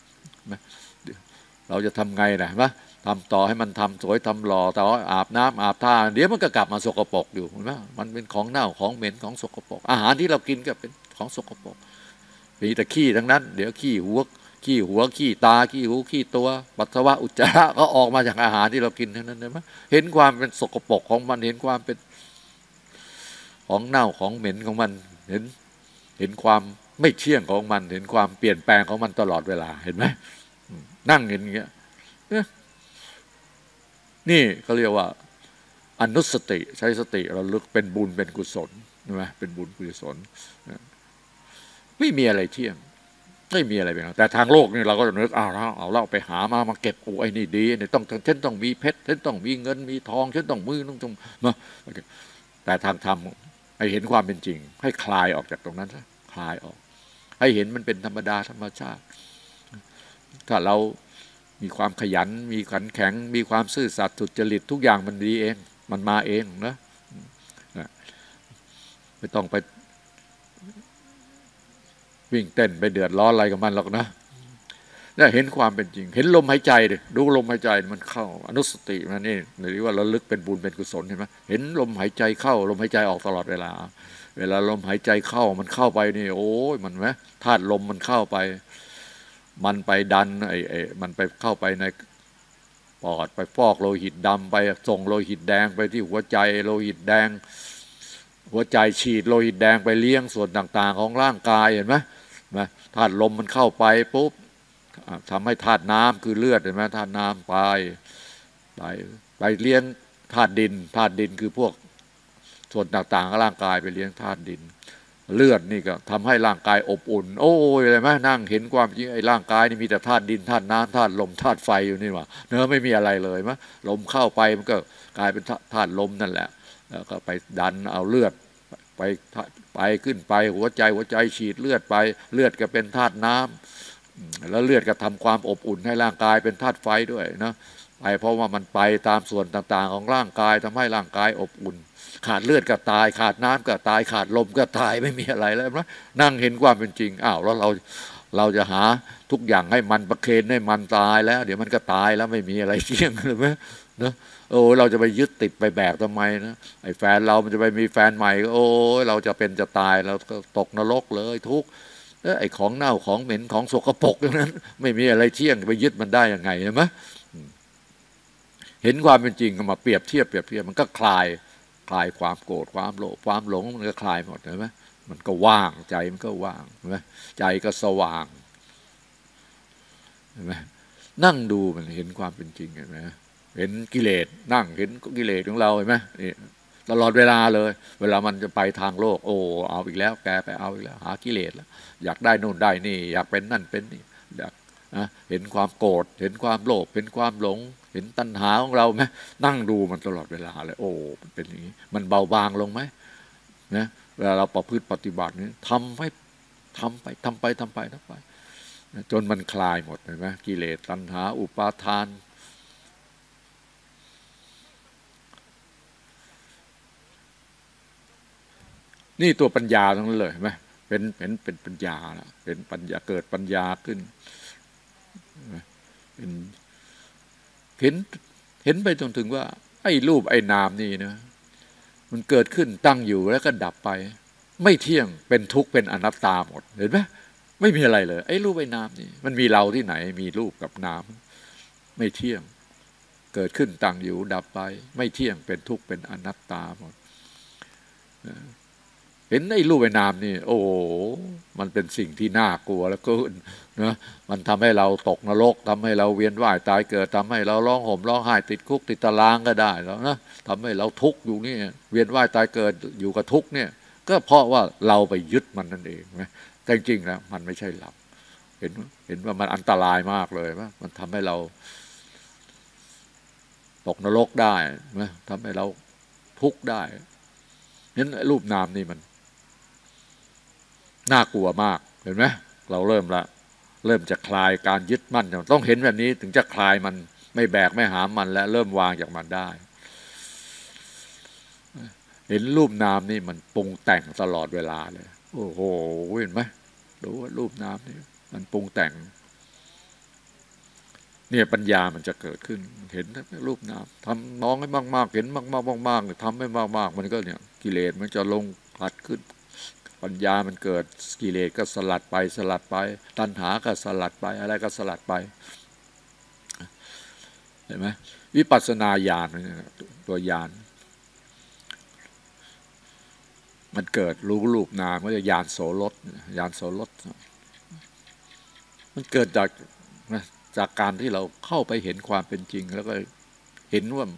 เราจะทำไงนะวะทำต่อให้มันทำสวยทำหล่อต่ออาบน้ำอาบท่าเดี๋ยวมันก็กลับมาสกปรกอยู่เห็นไหมมันเป็นของเน่าของเหม็นของสกปรกอาหารที่เรากินก็เป็นของสกปรกมีแต่ขี้ทั้งนั้นเดี๋ยวขี้หัวขี้หัวขี้ตาขี้หูขี้ตัวปัสสาวะอุจจาระก็ออกมาจากอาหารที่เรากินทั้งนั้นเห็นไหมเห็นความเป็นสกปรกของมันเห็นความเป็นของเน่าของเหม็นของมันเห็นเห็นความไม่เที่ยงของมันเห็นความเปลี่ยนแปลงของมันตลอดเวลาเห็นไหมนั่งเห็นอย่างเงี้ยนี่เขาเรียกว่าอนุสติใช้สติเราลึกเป็นบุญเป็นกุศลใช่ไหมเป็นบุญกุศลไม่มีอะไรเที่ยงไม่มีอะไรเป็นแต่ทางโลกนี่เราก็จะนึกเอาแล้วเอาเราไปหามามาเก็บโอ้ไอ้นี่ดีเนี่ยต้องฉันต้องมีเพชรฉันต้องมีเงินมีทองฉันต้องมือต้องตรงมาแต่ทางธรรมให้เห็นความเป็นจริงให้คลายออกจากตรงนั้นซะคลายออกให้เห็นมันเป็นธรรมดาธรรมชาติถ้าเรามีความขยันมีขันแข็งมีความซื่อสัตย์สุจริตทุกอย่างมันดีเองมันมาเองนะไม่ต้องไปวิ่งเต้นไปเดือดร้อนอะไรกับมันหรอกนะเนี่ยเห็นความเป็นจริงเห็นลมหายใจดิดูลมหายใจมันเข้าอนุสติมันนี่หรือว่าระลึกเป็นบุญเป็นกุศลเห็นไหมเห็นลมหายใจเข้าลมหายใจออกตลอดเวลาเวลาลมหายใจเข้ามันเข้าไปนี่โอ้ยมันไหมธาตุลมมันเข้าไปมันไปดันไอ้ไอ้มันไปเข้าไปในปอดไปฟอกโลหิตดำไปส่งโลหิตแดงไปที่หัวใจโลหิตแดงหัวใจฉีดโลหิตแดงไปเลี้ยงส่วนต่างๆของร่างกายเห็นไหมธาตุลมมันเข้าไปปุ๊บทำให้ธาตุน้ำคือเลือดเห็นไหมธาตุน้ำไปไปไปเลี้ยงธาตุดินธาตุดินคือพวกส่วนต่างๆของร่างกายไปเลี้ยงธาตุดินเลือดนี่ก็ทำให้ร่างกายอบอุ่นโอ้ยอะไรไหมนั่งเห็นความจริงไอ้ร่างกายนี่มีแต่ธาตุดินธาตุน้ำธาตุลมธาตุไฟอยู่นี่หว่าเนื้อไม่มีอะไรเลยมั้ยลมเข้าไปมันก็กลายเป็นธาตุลมนั่นแหละแล้วก็ไปดันเอาเลือดไปไปขึ้นไปหัวใจหัวใจฉีดเลือดไปเลือดก็เป็นธาตุน้ำแล้วเลือดก็ทำความอบอุ่นให้ร่างกายเป็นธาตุไฟด้วยนะไปเพราะว่ามันไปตามส่วนต่างๆของร่างกายทำให้ร่างกายอบอุ่นขาดเลือดก็ตายขาดน้ำก็ตายขาดลมก็ตายไม่มีอะไรแล้วนะนั่งเห็นความเป็นจริงอ้าวแล้วเราเราจะหาทุกอย่างให้มันประเคนให้มันตายแล้วเดี๋ยวมันก็ตายแล้วไม่มีอะไรเที่ยงเลยไหมนะโอ้เราจะไปยึดติดไปแบกทำไมนะไอ้แฟนเรามันจะไปมีแฟนใหม่โอ้เราจะเป็นจะตายเราก็ตกนรกเลยทุกไอ้ของเน่าของเหม็นของสกปรกอย่างนั้นไม่มีอะไรเที่ยงไปยึดมันได้ยังไงใช่ไหมเห็นความเป็นจริงก็มาเปรียบเทียบเปรียบเทียบมันก็คลายคลายความโกรธความโลภความหลงมันก็คลายหมดเห็นไหมมันก็ว่างใจมันก็ว่างเห็นไหมใจก็สว่างเห็นไหมนั่งดูมันเห็นความเป็นจริงเห็นไหมเห็นกิเลสนั่งเห็นกิเลสของเราเห็นไหมนี่ตลอดเวลาเลยเวลามันจะไปทางโลกโอ้เอาอีกแล้วแกไปเอาอีกแล้วหากิเลสแล้วอยากได้นู่นได้นี่อยากเป็นนั่นเป็นนี่อยากนะเห็นความโกรธเห็นความโลภเห็นความหลงเห็นตัณหาของเราไหมนั่งดูมันตลอดเวลาเลยโอ้มันเป็นอย่างนี้มันเบาบางลงไหมนะเวลาเราประพฤติปฏิบัตินี้ทำให้ทำไปทำไปทำไปทำไปจนมันคลายหมดเห็นไหมกิเลสตัณหาอุปาทานนี่ตัวปัญญาทั้งนั้นเลยเห็นไหมเป็นเป็นเป็นปัญญาละเป็นปัญญาเกิดปัญญาขึ้นเป็นเห็นเห็นไปจนถึงว่าไอ้รูปไอ้นามนี่นะมันเกิดขึ้นตั้งอยู่แล้วก็ดับไปไม่เที่ยงเป็นทุกข์เป็นอนัตตาหมดเห็นไหมไม่มีอะไรเลยไอ้รูปไอ้นามนี่มันมีเราที่ไหนมีรูปกับนามไม่เที่ยงเกิดขึ้นตั้งอยู่ดับไปไม่เที่ยงเป็นทุกข์เป็นอนัตตาหมดเห็นไอ้รูปไอ้นามนี่โอ้โหมันเป็นสิ่งที่น่ากลัวแล้วก็นะมันทำให้เราตกนรกทำให้เราเวียนว่ายตายเกิดทำให้เราร้องห่มร้องไห้ติดคุกติดตารางก็ได้แล้วนะทำให้เราทุกข์อยู่นี่เวียนว่ายตายเกิดอยู่กับทุกข์เนี่ยก็เพราะว่าเราไปยึดมันนั่นเองนะแต่จริงๆแล้วมันไม่ใช่เราเห็นเห็นว่ามันอันตรายมากเลยว่ามันทำให้เราตกนรกได้นะทำให้เราทุกข์ได้งั้นรูปนามนี่มันน่ากลัวมากเห็นไหมเราเริ่มละเริ่มจะคลายการยึดมั่นต้องเห็นแบบนี้ถึงจะคลายมันไม่แบกไม่หามมันและเริ่มวางจากมันได้เห็นรูปนามนี่มันปรุงแต่งตลอดเวลาเลยโอ้โหเห็นไหมดูว่ารูปนามนี่มันปรุงแต่งเนี่ยปัญญามันจะเกิดขึ้นเห็นรูปนามทำมองให้มากๆเห็นมากๆมากๆทำให้มากๆมันก็เนี่ยกิเลสมันจะลงผลัดขึ้นปัญญามันเกิดกิเลสก็สลัดไปสลัดไปตัณหาก็สลัดไปอะไรก็สลัดไปเห็นไหมวิปัสสนาญาณตัวญาณมันเกิดรู้รูปนามก็จะญาณโสรสญาณโสรสมันเกิดจากจากการที่เราเข้าไปเห็นความเป็นจริงแล้วก็เห็นว่า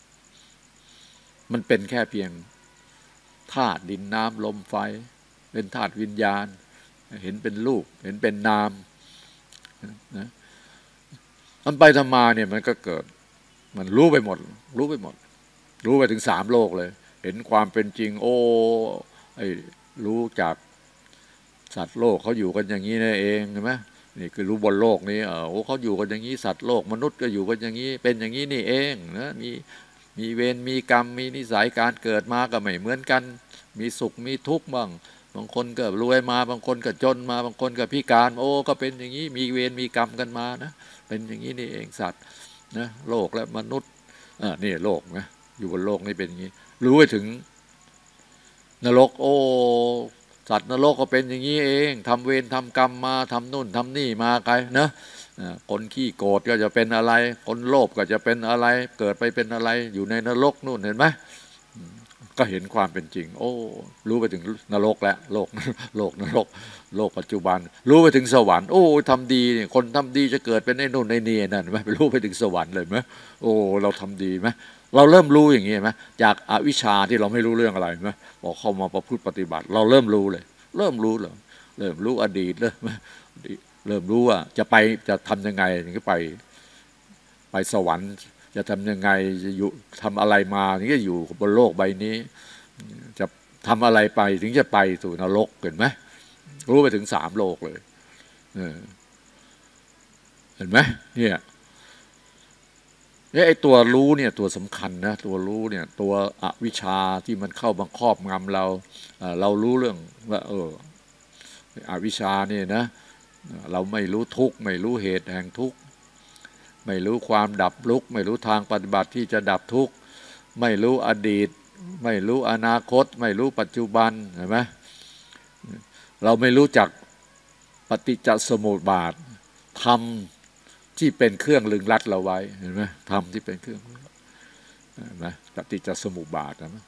มันเป็นแค่เพียงธาตุดินน้ำลมไฟเป็นธาตุวิญญาณเห็นเป็นรูปเห็นเป็นนามนะมันไปทำมาเนี่ยมันก็เกิดมันรู้ไปหมดรู้ไปหมดรู้ไปถึงสามโลกเลยเห็นความเป็นจริงโอ้ไอ้รู้จากสัตว์โลกเขาอยู่กันอย่างนี้นั่นเองใช่ไหมนี่คือรู้บนโลกนี้เออโอ้เขาอยู่กันอย่างนี้สัตว์โลกมนุษย์ก็อยู่กันอย่างนี้เป็นอย่างนี้นี่เองนะมีมีเวรมีกรรมมีนิสัยการเกิดมาก็ไม่เหมือนกันมีสุขมีทุกข์บ้างบางคนก็รวยมาบางคนก็จนมาบางคนก็พิการโอ้ก็เป็นอย่างนี้มีเวรมีกรรมกันมานะเป็นอย่างนี้นี่เองสัตว์นะโลกและมนุษย์อ่านี่โลกนะอยู่บนโลกนี่เป็นอย่างนี้รู้ไปถึงนรกโอ้สัตว์นรกก็เป็นอย่างนี้เองทำเวรทำกรรมมาทำนู่นทำนี่มาไกลนะคนขี้โกรธก็จะเป็นอะไรคนโลภก็จะเป็นอะไรเกิดไปเป็นอะไรอยู่ในนรกนู่นเห็นไหมก็เห็นความเป็นจริงโอ้รู้ไปถึงนรกแล้วโลกโลกนรกโลกปัจจุบันรู้ไปถึงสวรรค์โอ้ทำดีเนี่ยคนทำดีจะเกิดเป็นไอ้นู่นไอ้นี่นั่นไหมไปรู้ไปถึงสวรรค์เลยไหมโอ้เราทำดีไหมเราเริ่มรู้อย่างนี้ไหมจากอวิชชาที่เราไม่รู้เรื่องอะไรไหมบอกเข้ามาประพฤติปฏิบัติเราเริ่มรู้เลยเริ่มรู้เลยเริ่มรู้อดีตเริ่มเริ่มรู้ว่าจะไปจะทำยังไงถึงจะไปไปสวรรค์จะทำยังไงจะอยู่ทำอะไรมาถึงจะอยู่บนโลกใบนี้จะทำอะไรไปถึงจะไปสู่นรกเห็นไหมรู้ไปถึงสามโลกเลยเห็นไหมเนี่ยเนี่ยไอ้ตัวรู้เนี่ยตัวสำคัญนะตัวรู้เนี่ยตัวอวิชชาที่มันเข้าบังครอบงำเราเรารู้เรื่องว่าเอออวิชชาเนี่ยนะเราไม่รู้ทุกข์ไม่รู้เหตุแห่งทุกข์ไม่รู้ความดับทุกข์ไม่รู้ทางปฏิบัติที่จะดับทุกข์ไม่รู้อดีตไม่รู้อนาคตไม่รู้ปัจจุบันเห็นไหมเราไม่รู้จักปฏิจจสมุปบาทธรรมที่เป็นเครื่องลึงลัดเราไว้เห็นไหมธรรมที่เป็นเครื่องเห็นไหมปฏิจจสมุปบาทนะ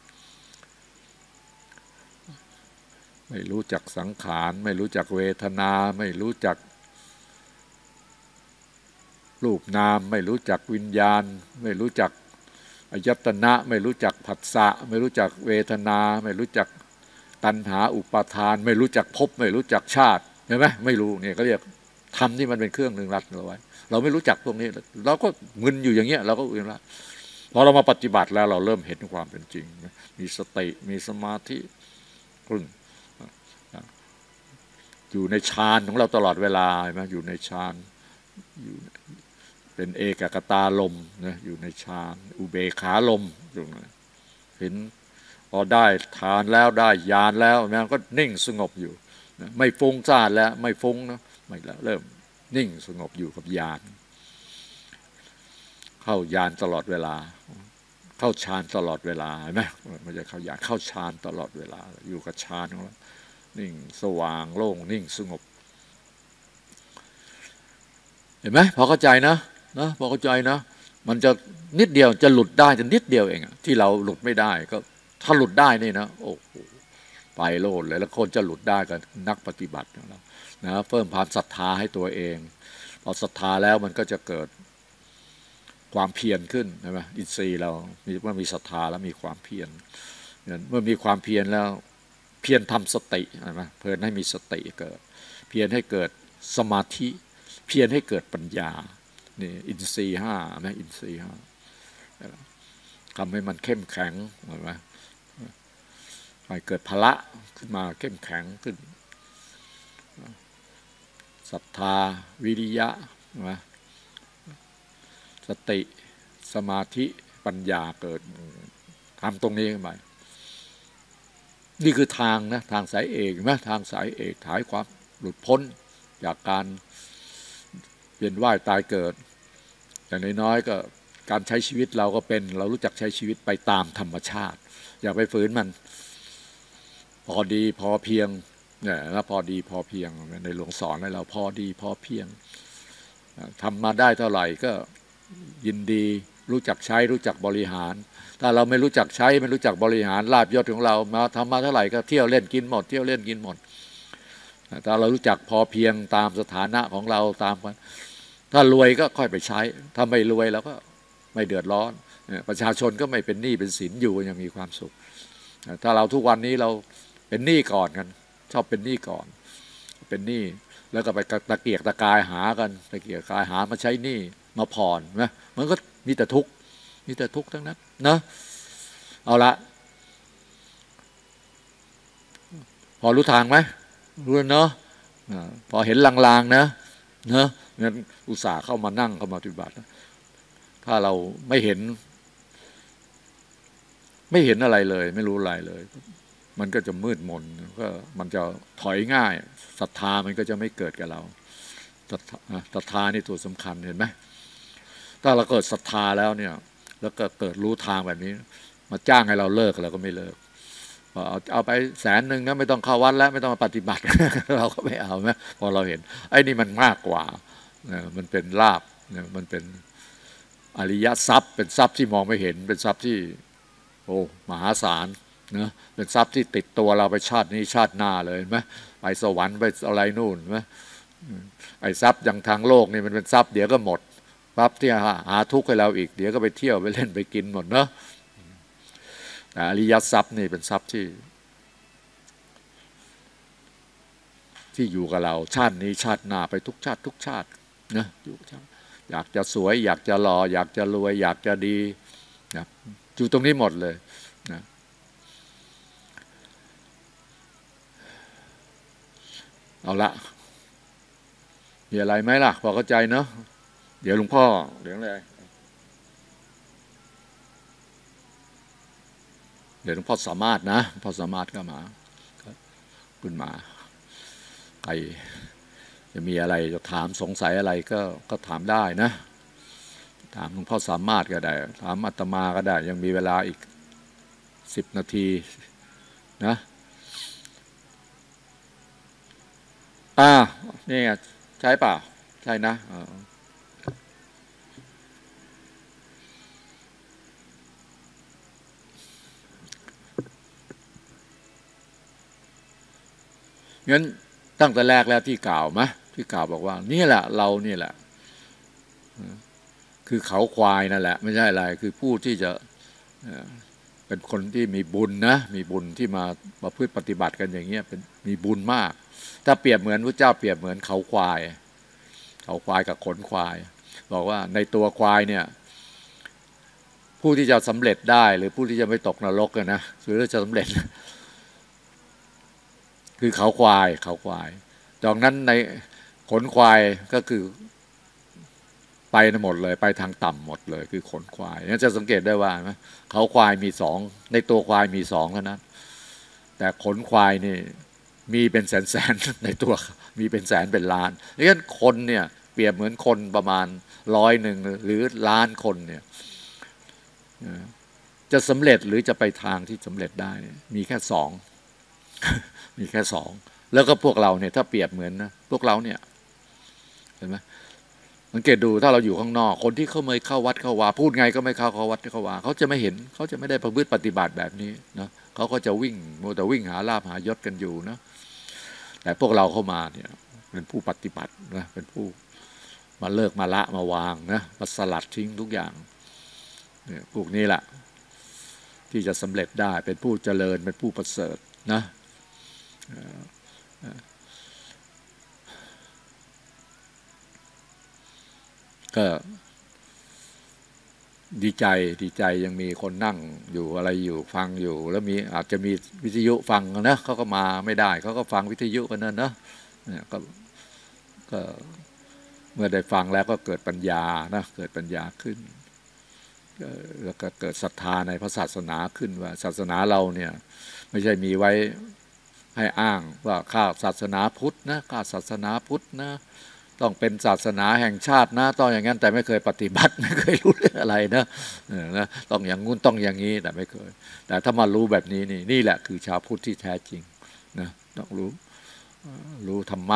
ไม่รู้จักสังขารไม่รู้จักเวทนาไม่รู้จักรูปนามไม่รู้จักวิญญาณไม่รู้จักอายตนะไม่รู้จักผัสสะไม่รู้จักเวทนาไม่รู้จักตัณหาอุปาทานไม่รู้จักภพไม่รู้จักชาติเห็นไหมไม่รู้เนี่ยก็เรียกธรรมที่มันเป็นเครื่องลึงลัดเราไว้เราไม่รู้จักพวกนี้เราก็มึนอยู่อย่างเงี้ยเราก็อึนละพอเรามาปฏิบัติแล้วเราเริ่มเห็นความเป็นจริงมีสติมีสมาธิขึ้นอยู่ในฌานของเราตลอดเวลาใช่ไหมอยู่ในฌานอยู่เป็นเอกคตาลมนะอยู่ในฌานอุเบกขาลมตรงนั้นเห็นพอได้ฌานแล้วได้ญาณแล้วมันก็นิ่งสงบอยู่นะไม่ฟุ้งซ่านแล้วไม่ฟุ้งนะไม่แล้วเริ่มนิ่งสงบอยู่กับญาณเข้าญาณตลอดเวลาเข้าฌานตลอดเวลาเห็นไหมมันจะเข้าญาณเข้าฌานตลอดเวลาอยู่กับฌานของเรานิ่งสว่างโล่งนิ่งสงบเห็นไหมพอเข้าใจนะนะพอเข้าใจนะมันจะนิดเดียวจะหลุดได้จะนิดเดียวเองที่เราหลุดไม่ได้ก็ถ้าหลุดได้นี่นะโอ้โหไปโลดเลยแล้วคนจะหลุดได้กันนักปฏิบัติของเรานะเพิ่มความศรัทธาให้ตัวเองพอศรัทธาแล้วมันก็จะเกิดความเพียรขึ้นใช่ไหมอินทรีย์เรามีเมื่อมีศรัทธาแล้วมีความเพียรเมื่อมีความเพียรแล้วเพียรทำสติใช่ไหมเพื่อให้มีสติเกิดเพียรให้เกิดสมาธิเพียรให้เกิดปัญญานี่อินทรีย์ห้านะอินทรีย์ห้าทำให้มันเข้มแข็งใช่ไหมให้เกิดพละขึ้นมาเข้มแข็งขึ้นศรัทธาวิริยะใช่ไหมสติสมาธิปัญญาเกิดทำตรงนี้ขึ้นมานี่คือทางนะทางสายเอกนะทางสายเอกถ่ายความหลุดพ้นจากการเวียนว่ายตายเกิดอย่างน้อยๆก็การใช้ชีวิตเราก็เป็นเรารู้จักใช้ชีวิตไปตามธรรมชาติอย่าไปฝืนมันพอดีพอเพียงเนี่ยแล้วพอดีพอเพียงในหลวงสอนให้เราพอดีพอเพียงทำมาได้เท่าไหร่ก็ยินดีรู้จักใช้รู้จักบริหารถ้าเราไม่รู้จักใช้ไม่รู้จักบริหารลาภยศของเรามาทำมาเท่าไหร่ก็เที่ยวเล่นกินหมดเที่ยวเล่นกินหมดถ้าเรารู้จักพอเพียงตามสถานะของเราตามถ้ารวยก็ค่อยไปใช้ถ้าไม่รวยเราก็ไม่เดือดร้อนประชาชนก็ไม่เป็นหนี้เป็นสินอยู่ยังมีความสุขถ้าเราทุกวันนี้เราเป็นหนี้ก่อนกันชอบเป็นหนี้ก่อนเป็นหนี้แล้วก็ไปตะเกียกตะกายหากันตะเกียกตะกายหามาใช้หนี้มาผ่อนนะมันก็มีแต่ทุกข์มีแต่ทุกข์ทั้งนั้นนะเอาละพอรู้ทางไหมรู้เนาะพอเห็นลางๆนะเนาะงั้นอุตส่าห์เข้ามานั่งเข้ามาปฏิบัติถ้าเราไม่เห็นไม่เห็นอะไรเลยไม่รู้อะไรเลยมันก็จะมืดมนก็มันจะถอยง่ายศรัทธามันก็จะไม่เกิดกับเราศรัทธานี่ตัวสำคัญเห็นไหมถ้าเราเกิดศรัทธาแล้วเนี่ยแล้วก็เกิดรู้ทางแบบนี้มาจ้างให้เราเลิกเราก็ไม่เลิกเอาเอาไปแสนหนึ่งนะไม่ต้องเข้าวัดแล้วไม่ต้องมาปฏิบัติ เราก็ไม่เอาไหมพอเราเห็นไอ้นี่มันมากกว่ามันเป็นลาภมันเป็นอริยทรัพย์เป็นทรัพย์ที่มองไม่เห็นเป็นทรัพย์ที่โอ้มหาศาลนะเป็นทรัพย์ที่ติดตัวเราไปชาตินี้ชาติหน้าเลยไหมไปสวรรค์ไปอะไรนู่นไหมไอ้ทรัพย์อย่างทางโลกนี่มันเป็นทรัพย์เดี๋ยวก็หมดทรัพย์ที่หาทุกข์ให้เราอีกเดี๋ยวก็ไปเที่ยวไปเล่นไปกินหมดเนาะอริยทรัพย์นี่เป็นทรัพย์ที่ที่อยู่กับเราชาตินี้ชาติหน้าไปทุกชาติทุกชาตินะอยู่อยากจะสวยอยากจะหล่ออยากจะรวยอยากจะดีนะอยู่ตรงนี้หมดเลยนะเอาละมีอะไรไหมล่ะพอเข้าใจเนาะเดี๋ยวหลวงพ่อเดี๋ยวอะไรเดี๋ยวหลวงพ่อสามารถนะพ่อสามารถก็มาขึ้นมาใครจะมีอะไรจะถามสงสัยอะไรก็ก็ถามได้นะถามหลวงพ่อสามารถก็ได้ถามอาตมาก็ได้ยังมีเวลาอีกสิบนาทีนะอ่านี่ไงใช่ป่ะใช่นะงั้นตั้งแต่แรกแล้วที่กล่าวไหมที่กล่าวบอกว่านี่แหละเรานี่แหละคือเขาควายนั่นแหละไม่ใช่อะไรคือผู้ที่จะเป็นคนที่มีบุญนะมีบุญที่มามาพึ่งปฏิบัติกันอย่างเงี้ยเป็นมีบุญมากถ้าเปรียบเหมือนพระเจ้าเปรียบเหมือนเขาควายเขาควายกับขนควายบอกว่าในตัวควายเนี่ยผู้ที่จะสำเร็จได้หรือผู้ที่จะไม่ตกนรกนะหรือจะสำเร็จคือเขาควายเขาควายดังนั้นในขนควายก็คือไปหมดเลยไปทางต่ำหมดเลยคือขนควายงั้นจะสังเกตได้ว่าไหมเขาควายมีสองในตัวควายมีสองเท่านั้นแต่ขนควายนี่มีเป็นแสนแสนในตัวมีเป็นแสนเป็นล้านงั้นคนเนี่ยเปรียบเหมือนคนประมาณร้อยหนึ่งหรือล้านคนเนี่ยจะสำเร็จหรือจะไปทางที่สำเร็จได้มีแค่สองมีแค่สองแล้วก็พวกเราเนี่ยถ้าเปรียบเหมือนนะพวกเราเนี่ยเห็นไหมสังเกตดูถ้าเราอยู่ข้างนอกคนที่เขาไม่เข้าวัดเข้าวาพูดไงก็ไม่เข้าเข้าวัดเข้าวาเขาจะไม่เห็นเขาจะไม่ได้ประพฤติปฏิบัติแบบนี้นะเขาก็จะวิ่งโมแต่วิ่งหาลาภหายศกันอยู่นะแต่พวกเราเข้ามาเนี่ยเป็นผู้ปฏิบัตินะเป็นผู้มาเลิกมาละมาวางนะมาสลัดทิ้งทุกอย่างเนี่ยพวกนี้แหละที่จะสำเร็จได้เป็นผู้เจริญเป็นผู้ประเสริฐนะก็ดีใจดีใจยังมีคนนั่งอยู่อะไรอยู่ฟังอยู่แล้วมีอาจจะมีวิทยุฟังนะเขาก็มาไม่ได้เขาก็ฟังวิทยุกันนั่นนะเนี่ยก็ก็เมื่อได้ฟังแล้วก็เกิดปัญญานะเกิดปัญญาขึ้นแล้วก็เกิดศรัทธาในพระศาสนาขึ้นว่าศาสนาเราเนี่ยไม่ใช่มีไว้ให้อ้างว่าข้าศาสนาพุทธนะข้าศาสนาพุทธนะต้องเป็นศาสนาแห่งชาตินะต้องอย่างนั้นแต่ไม่เคยปฏิบัติไม่เคยรู้เรื่องอะไรนะนะต้องอย่างงู้นต้องอย่างนี้แต่ไม่เคยแต่ถ้ามารู้แบบนี้นี่นี่แหละคือชาวพุทธที่แท้จริงนะต้องรู้รู้ธรรมะ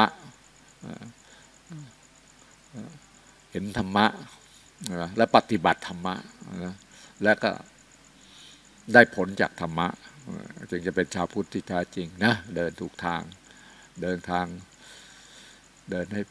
เห็นธรรมะและปฏิบัติธรรมะและก็ได้ผลจากธรรมะจึงจะเป็นชาวพุทธที่แท้จริงนะเดินถูกทางเดินทางเดินให้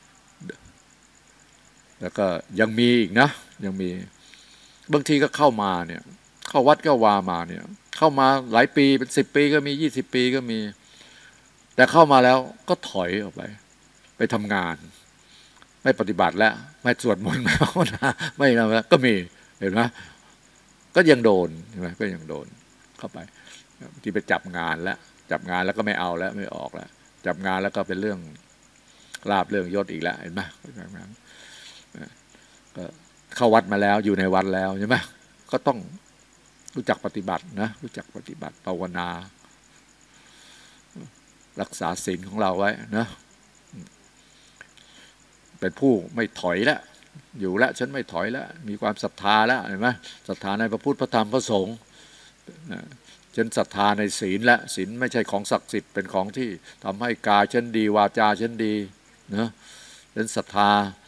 แล้วก็ยังมีอีกนะยังมีบางทีก็เข้ามาเนี่ยเข้าวัดก็วามาเนี่ยเข้ามาหลายปีเป็นสิบปีก็มียี่สิบปีก็มีแต่เข้ามาแล้วก็ถอยออกไปไปทำงานไม่ปฏิบัติแล้วไม่สวดมนต์ไม่ภาวนาไม่อะไรแล้วก็มีเห็นไหมก็ยังโดนใช่ไหมก็ยังโดนเข้าไปที่ไปจับงานแล้วจับงานแล้วก็ไม่เอาแล้วไม่ออกแล้วจับงานแล้วก็เป็นเรื่องลาภเรื่องยศอีกแล้วเห็นไหมก็เข้าวัดมาแล้วอยู่ในวัดแล้วใช่ไหมก็ต้องรู้จักปฏิบัตินะรู้จักปฏิบัติภาวนารักษาศีลของเราไว้นะเป็นผู้ไม่ถอยแล้วอยู่แล้วฉันไม่ถอยแล้วมีความศรัทธาแล้วเห็นไหมศรัทธาในพระพุทธพระธรรมพระสงฆ์ฉันศรัทธาในศีลและศีลไม่ใช่ของศักดิ์สิทธิ์เป็นของที่ทำให้กายฉันดีวาจาฉันดีนะฉันศรัทธา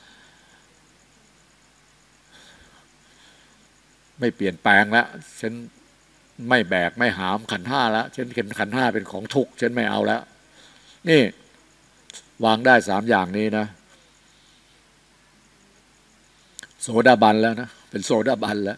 ไม่เปลี่ยนแปลงแล้วฉันไม่แบกไม่หามขันธ์ห้าแล้วฉันเห็นขันธ์ห้าเป็นของทุกข์ฉันไม่เอาแล้วนี่วางได้สามอย่างนี้นะโสดาบันแล้วนะเป็นโสดาบันแล้ว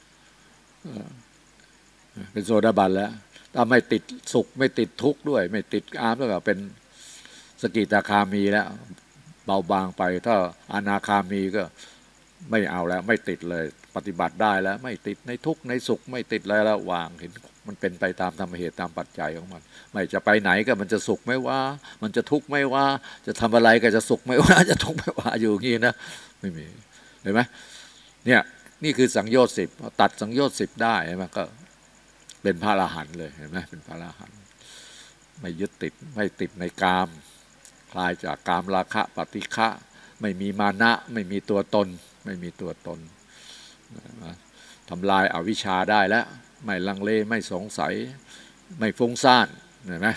เป็นโสดาบันแล้วถ้าไม่ติดสุขไม่ติดทุกข์ด้วยไม่ติดอารมณ์แล้วก็เป็นสกิทาคามีแล้วเบาบางไปถ้าอนาคามีก็ไม่เอาแล้วไม่ติดเลยปฏิบัติได้แล้วไม่ติดในทุกข์ในสุขไม่ติดอะไรแล้ววางเห็นมันเป็นไปตามธรรมเหตุตามปัจจัยของมันไม่จะไปไหนก็มันจะสุขไม่ว่ามันจะทุกข์ไม่ว่าจะทำอะไรก็จะสุขไม่ว่าจะทุกข์ไม่ว่าอยู่อย่างนี้นะไม่มีเห็นไหมเนี่ยนี่คือสังโยชน์สิบตัดสังโยชน์สิบได้ใช่ไหมก็เป็นพระอรหันต์เลยเห็นไหมเป็นพระอรหันต์ไม่ยึดติดไม่ติดในกามคลายจากกามราคะปฏิฆะไม่มีมานะไม่มีตัวตนไม่มีตัวตนทำลายอวิชชาได้แล้วไม่ลังเลไม่สงสัยไม่ฟุ้งซ่านเห็นไหม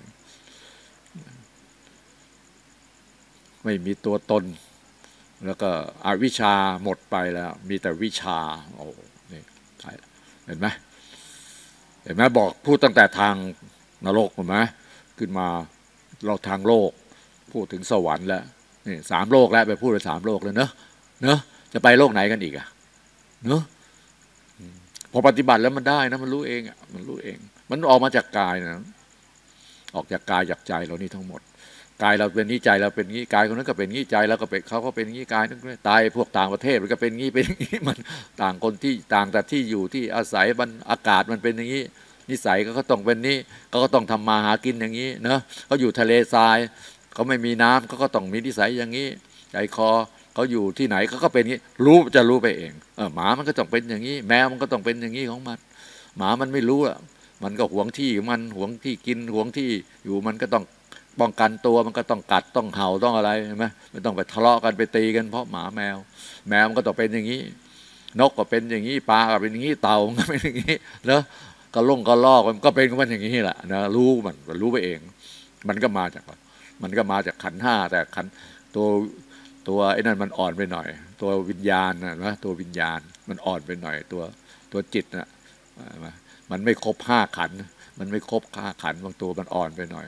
ไม่มีตัวตนแล้วก็อวิชชาหมดไปแล้วมีแต่วิชาโอ้นี่เห็นไหมเห็นไหมบอกพูดตั้งแต่ทางนรกเห็นไหมขึ้นมาเราทางโลกพูดถึงสวรรค์แล้วนี่สามโลกแล้วไปพูดไปสามโลกเลยเนอะเนอะจะไปโลกไหนกันอีกอะเนอะพอปฏิบัติแล้วมันได้นะมันรู้เองอะมันรู้เองมันออกมาจากกายนะออกจากกายจากใจเรานี่ทั้งหมดกายเราเป็นนี้ใจเราเป็นงี้กายคนนั้นก็เป็นงี้ใจแล้วก็เป็นเขาก็เป็นงี้กายนั้นตายพวกต่างประเทศมันก็เป็นงี้เป็นงี้มันต่างคนที่ต่างแต่ที่อยู่ที่อาศัยมันอากาศมันเป็นอย่างนี้นิสัยก็ต้องเป็นนี้เขาก็ต้องทำมาหากินอย่างนี้เนอะเขาอยู่ทะเลทรายเขาไม่มีน้ำเขาก็ต้องมีนิสัยอย่างนี้ใจคอเขาอยู่ที่ไหนเขาก็เป็นอย่างนี้รู้จะรู้ไปเองเออหมามันก็ต้องเป็นอย่างนี้แมวมันก็ต้องเป็นอย่างนี้ของมันหมามันไม่รู้อ่ะมันก็หวงที่มันหวงที่กินหวงที่อยู่มันก็ต้องป้องกันตัวมันก็ต้องกัดต้องเห่าต้องอะไรใช่ไหมไม่ต้องไปทะเลาะกันไปตีกันเพราะหมาแมวแมวมันก็ต้องเป็นอย่างนี้นกก็เป็นอย่างนี้ปลาก็เป็นอย่างนี้เต่าก็เป็นอย่างนี้แล้วกระล่งกระลอกมันก็เป็นของมันอย่างนี้แหละนะรู้มันก็รู้ไปเองมันก็มาจากมันก็มาจากขันธ์ห้าแต่ขันธ์ตัวตัวไอ้นั่นมันอ่อนไปหน่อยตัววิญญาณนะตัววิญญาณมันอ่อนไปหน่อยตัวตัวจิตนะมันไม่ครบห้าขันธ์มันไม่ครบห้าขันธ์บางตัวมันอ่อนไปหน่อย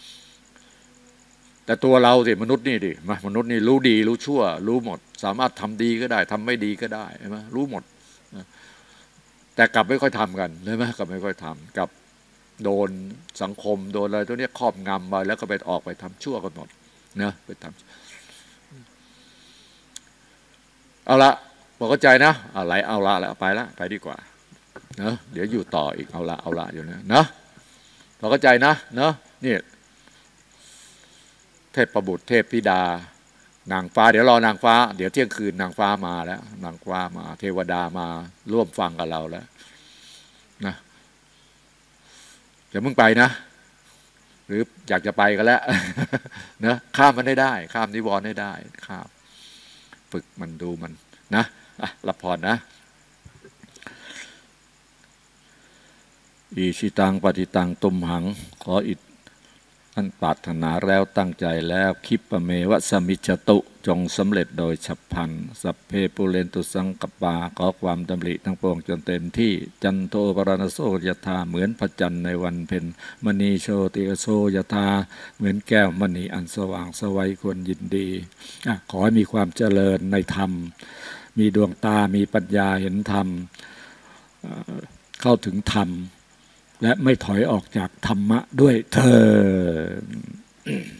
แต่ตัวเราสิมนุษย์นี่ดิมนุษย์นี่รู้ดีรู้ชั่วรู้หมดสามารถทำดีก็ได้ทำไม่ดีก็ได้ใช่ไหมรู้หมดแต่กลับไม่ค่อยทำกันใช่ไหมกลับไม่ค่อยทำกับโดนสังคมโดนอะไรตัวนี้ครอบงำไปแล้วก็ไปออกไปทำชั่วกันหมดนะไปทำเอาละบอกเข้าใจนะอะไรเอาละแล้วไปละไปดีกว่าเนาะเดี๋ยวอยู่ต่ออีกเอาละเอาละอยู่นะเนาะบอกเข้าใจนะเนาะนี่เทพประบุตรเทพธิดานางฟ้าเดี๋ยวรอนางฟ้าเดี๋ยวเที่ยงคืนนางฟ้ามาแล้วนางฟ้ามาเทวดามาร่วมฟังกับเราแล้วนะเดี๋ยวมึงไปนะหรืออยากจะไปก็แล้วนะข้ามมันได้ได้ข้ามนิวรณ์ได้ได้ข้ามฝึกมันดูมันนะรับพรนะอิชิตังปฏิตังตุมหังขออิท่านปรารถนาแล้วตั้งใจแล้วคิปเมวะสมิจตุจงสำเร็จโดยฉับพลันสัพเพปุเรนตุสังกปาขอความดำริทั้งปวงจนเต็มที่จันโทปรณโสยถาเหมือนพระจันทร์ในวันเพ็ญมณีโชติโสยถาเหมือนแก้วมณีอันสว่างสวัยควรยินดีขอให้มีความเจริญในธรรมมีดวงตามีปัญญาเห็นธรรมเข้าถึงธรรมและไม่ถอยออกจากธรรมะด้วยเถิด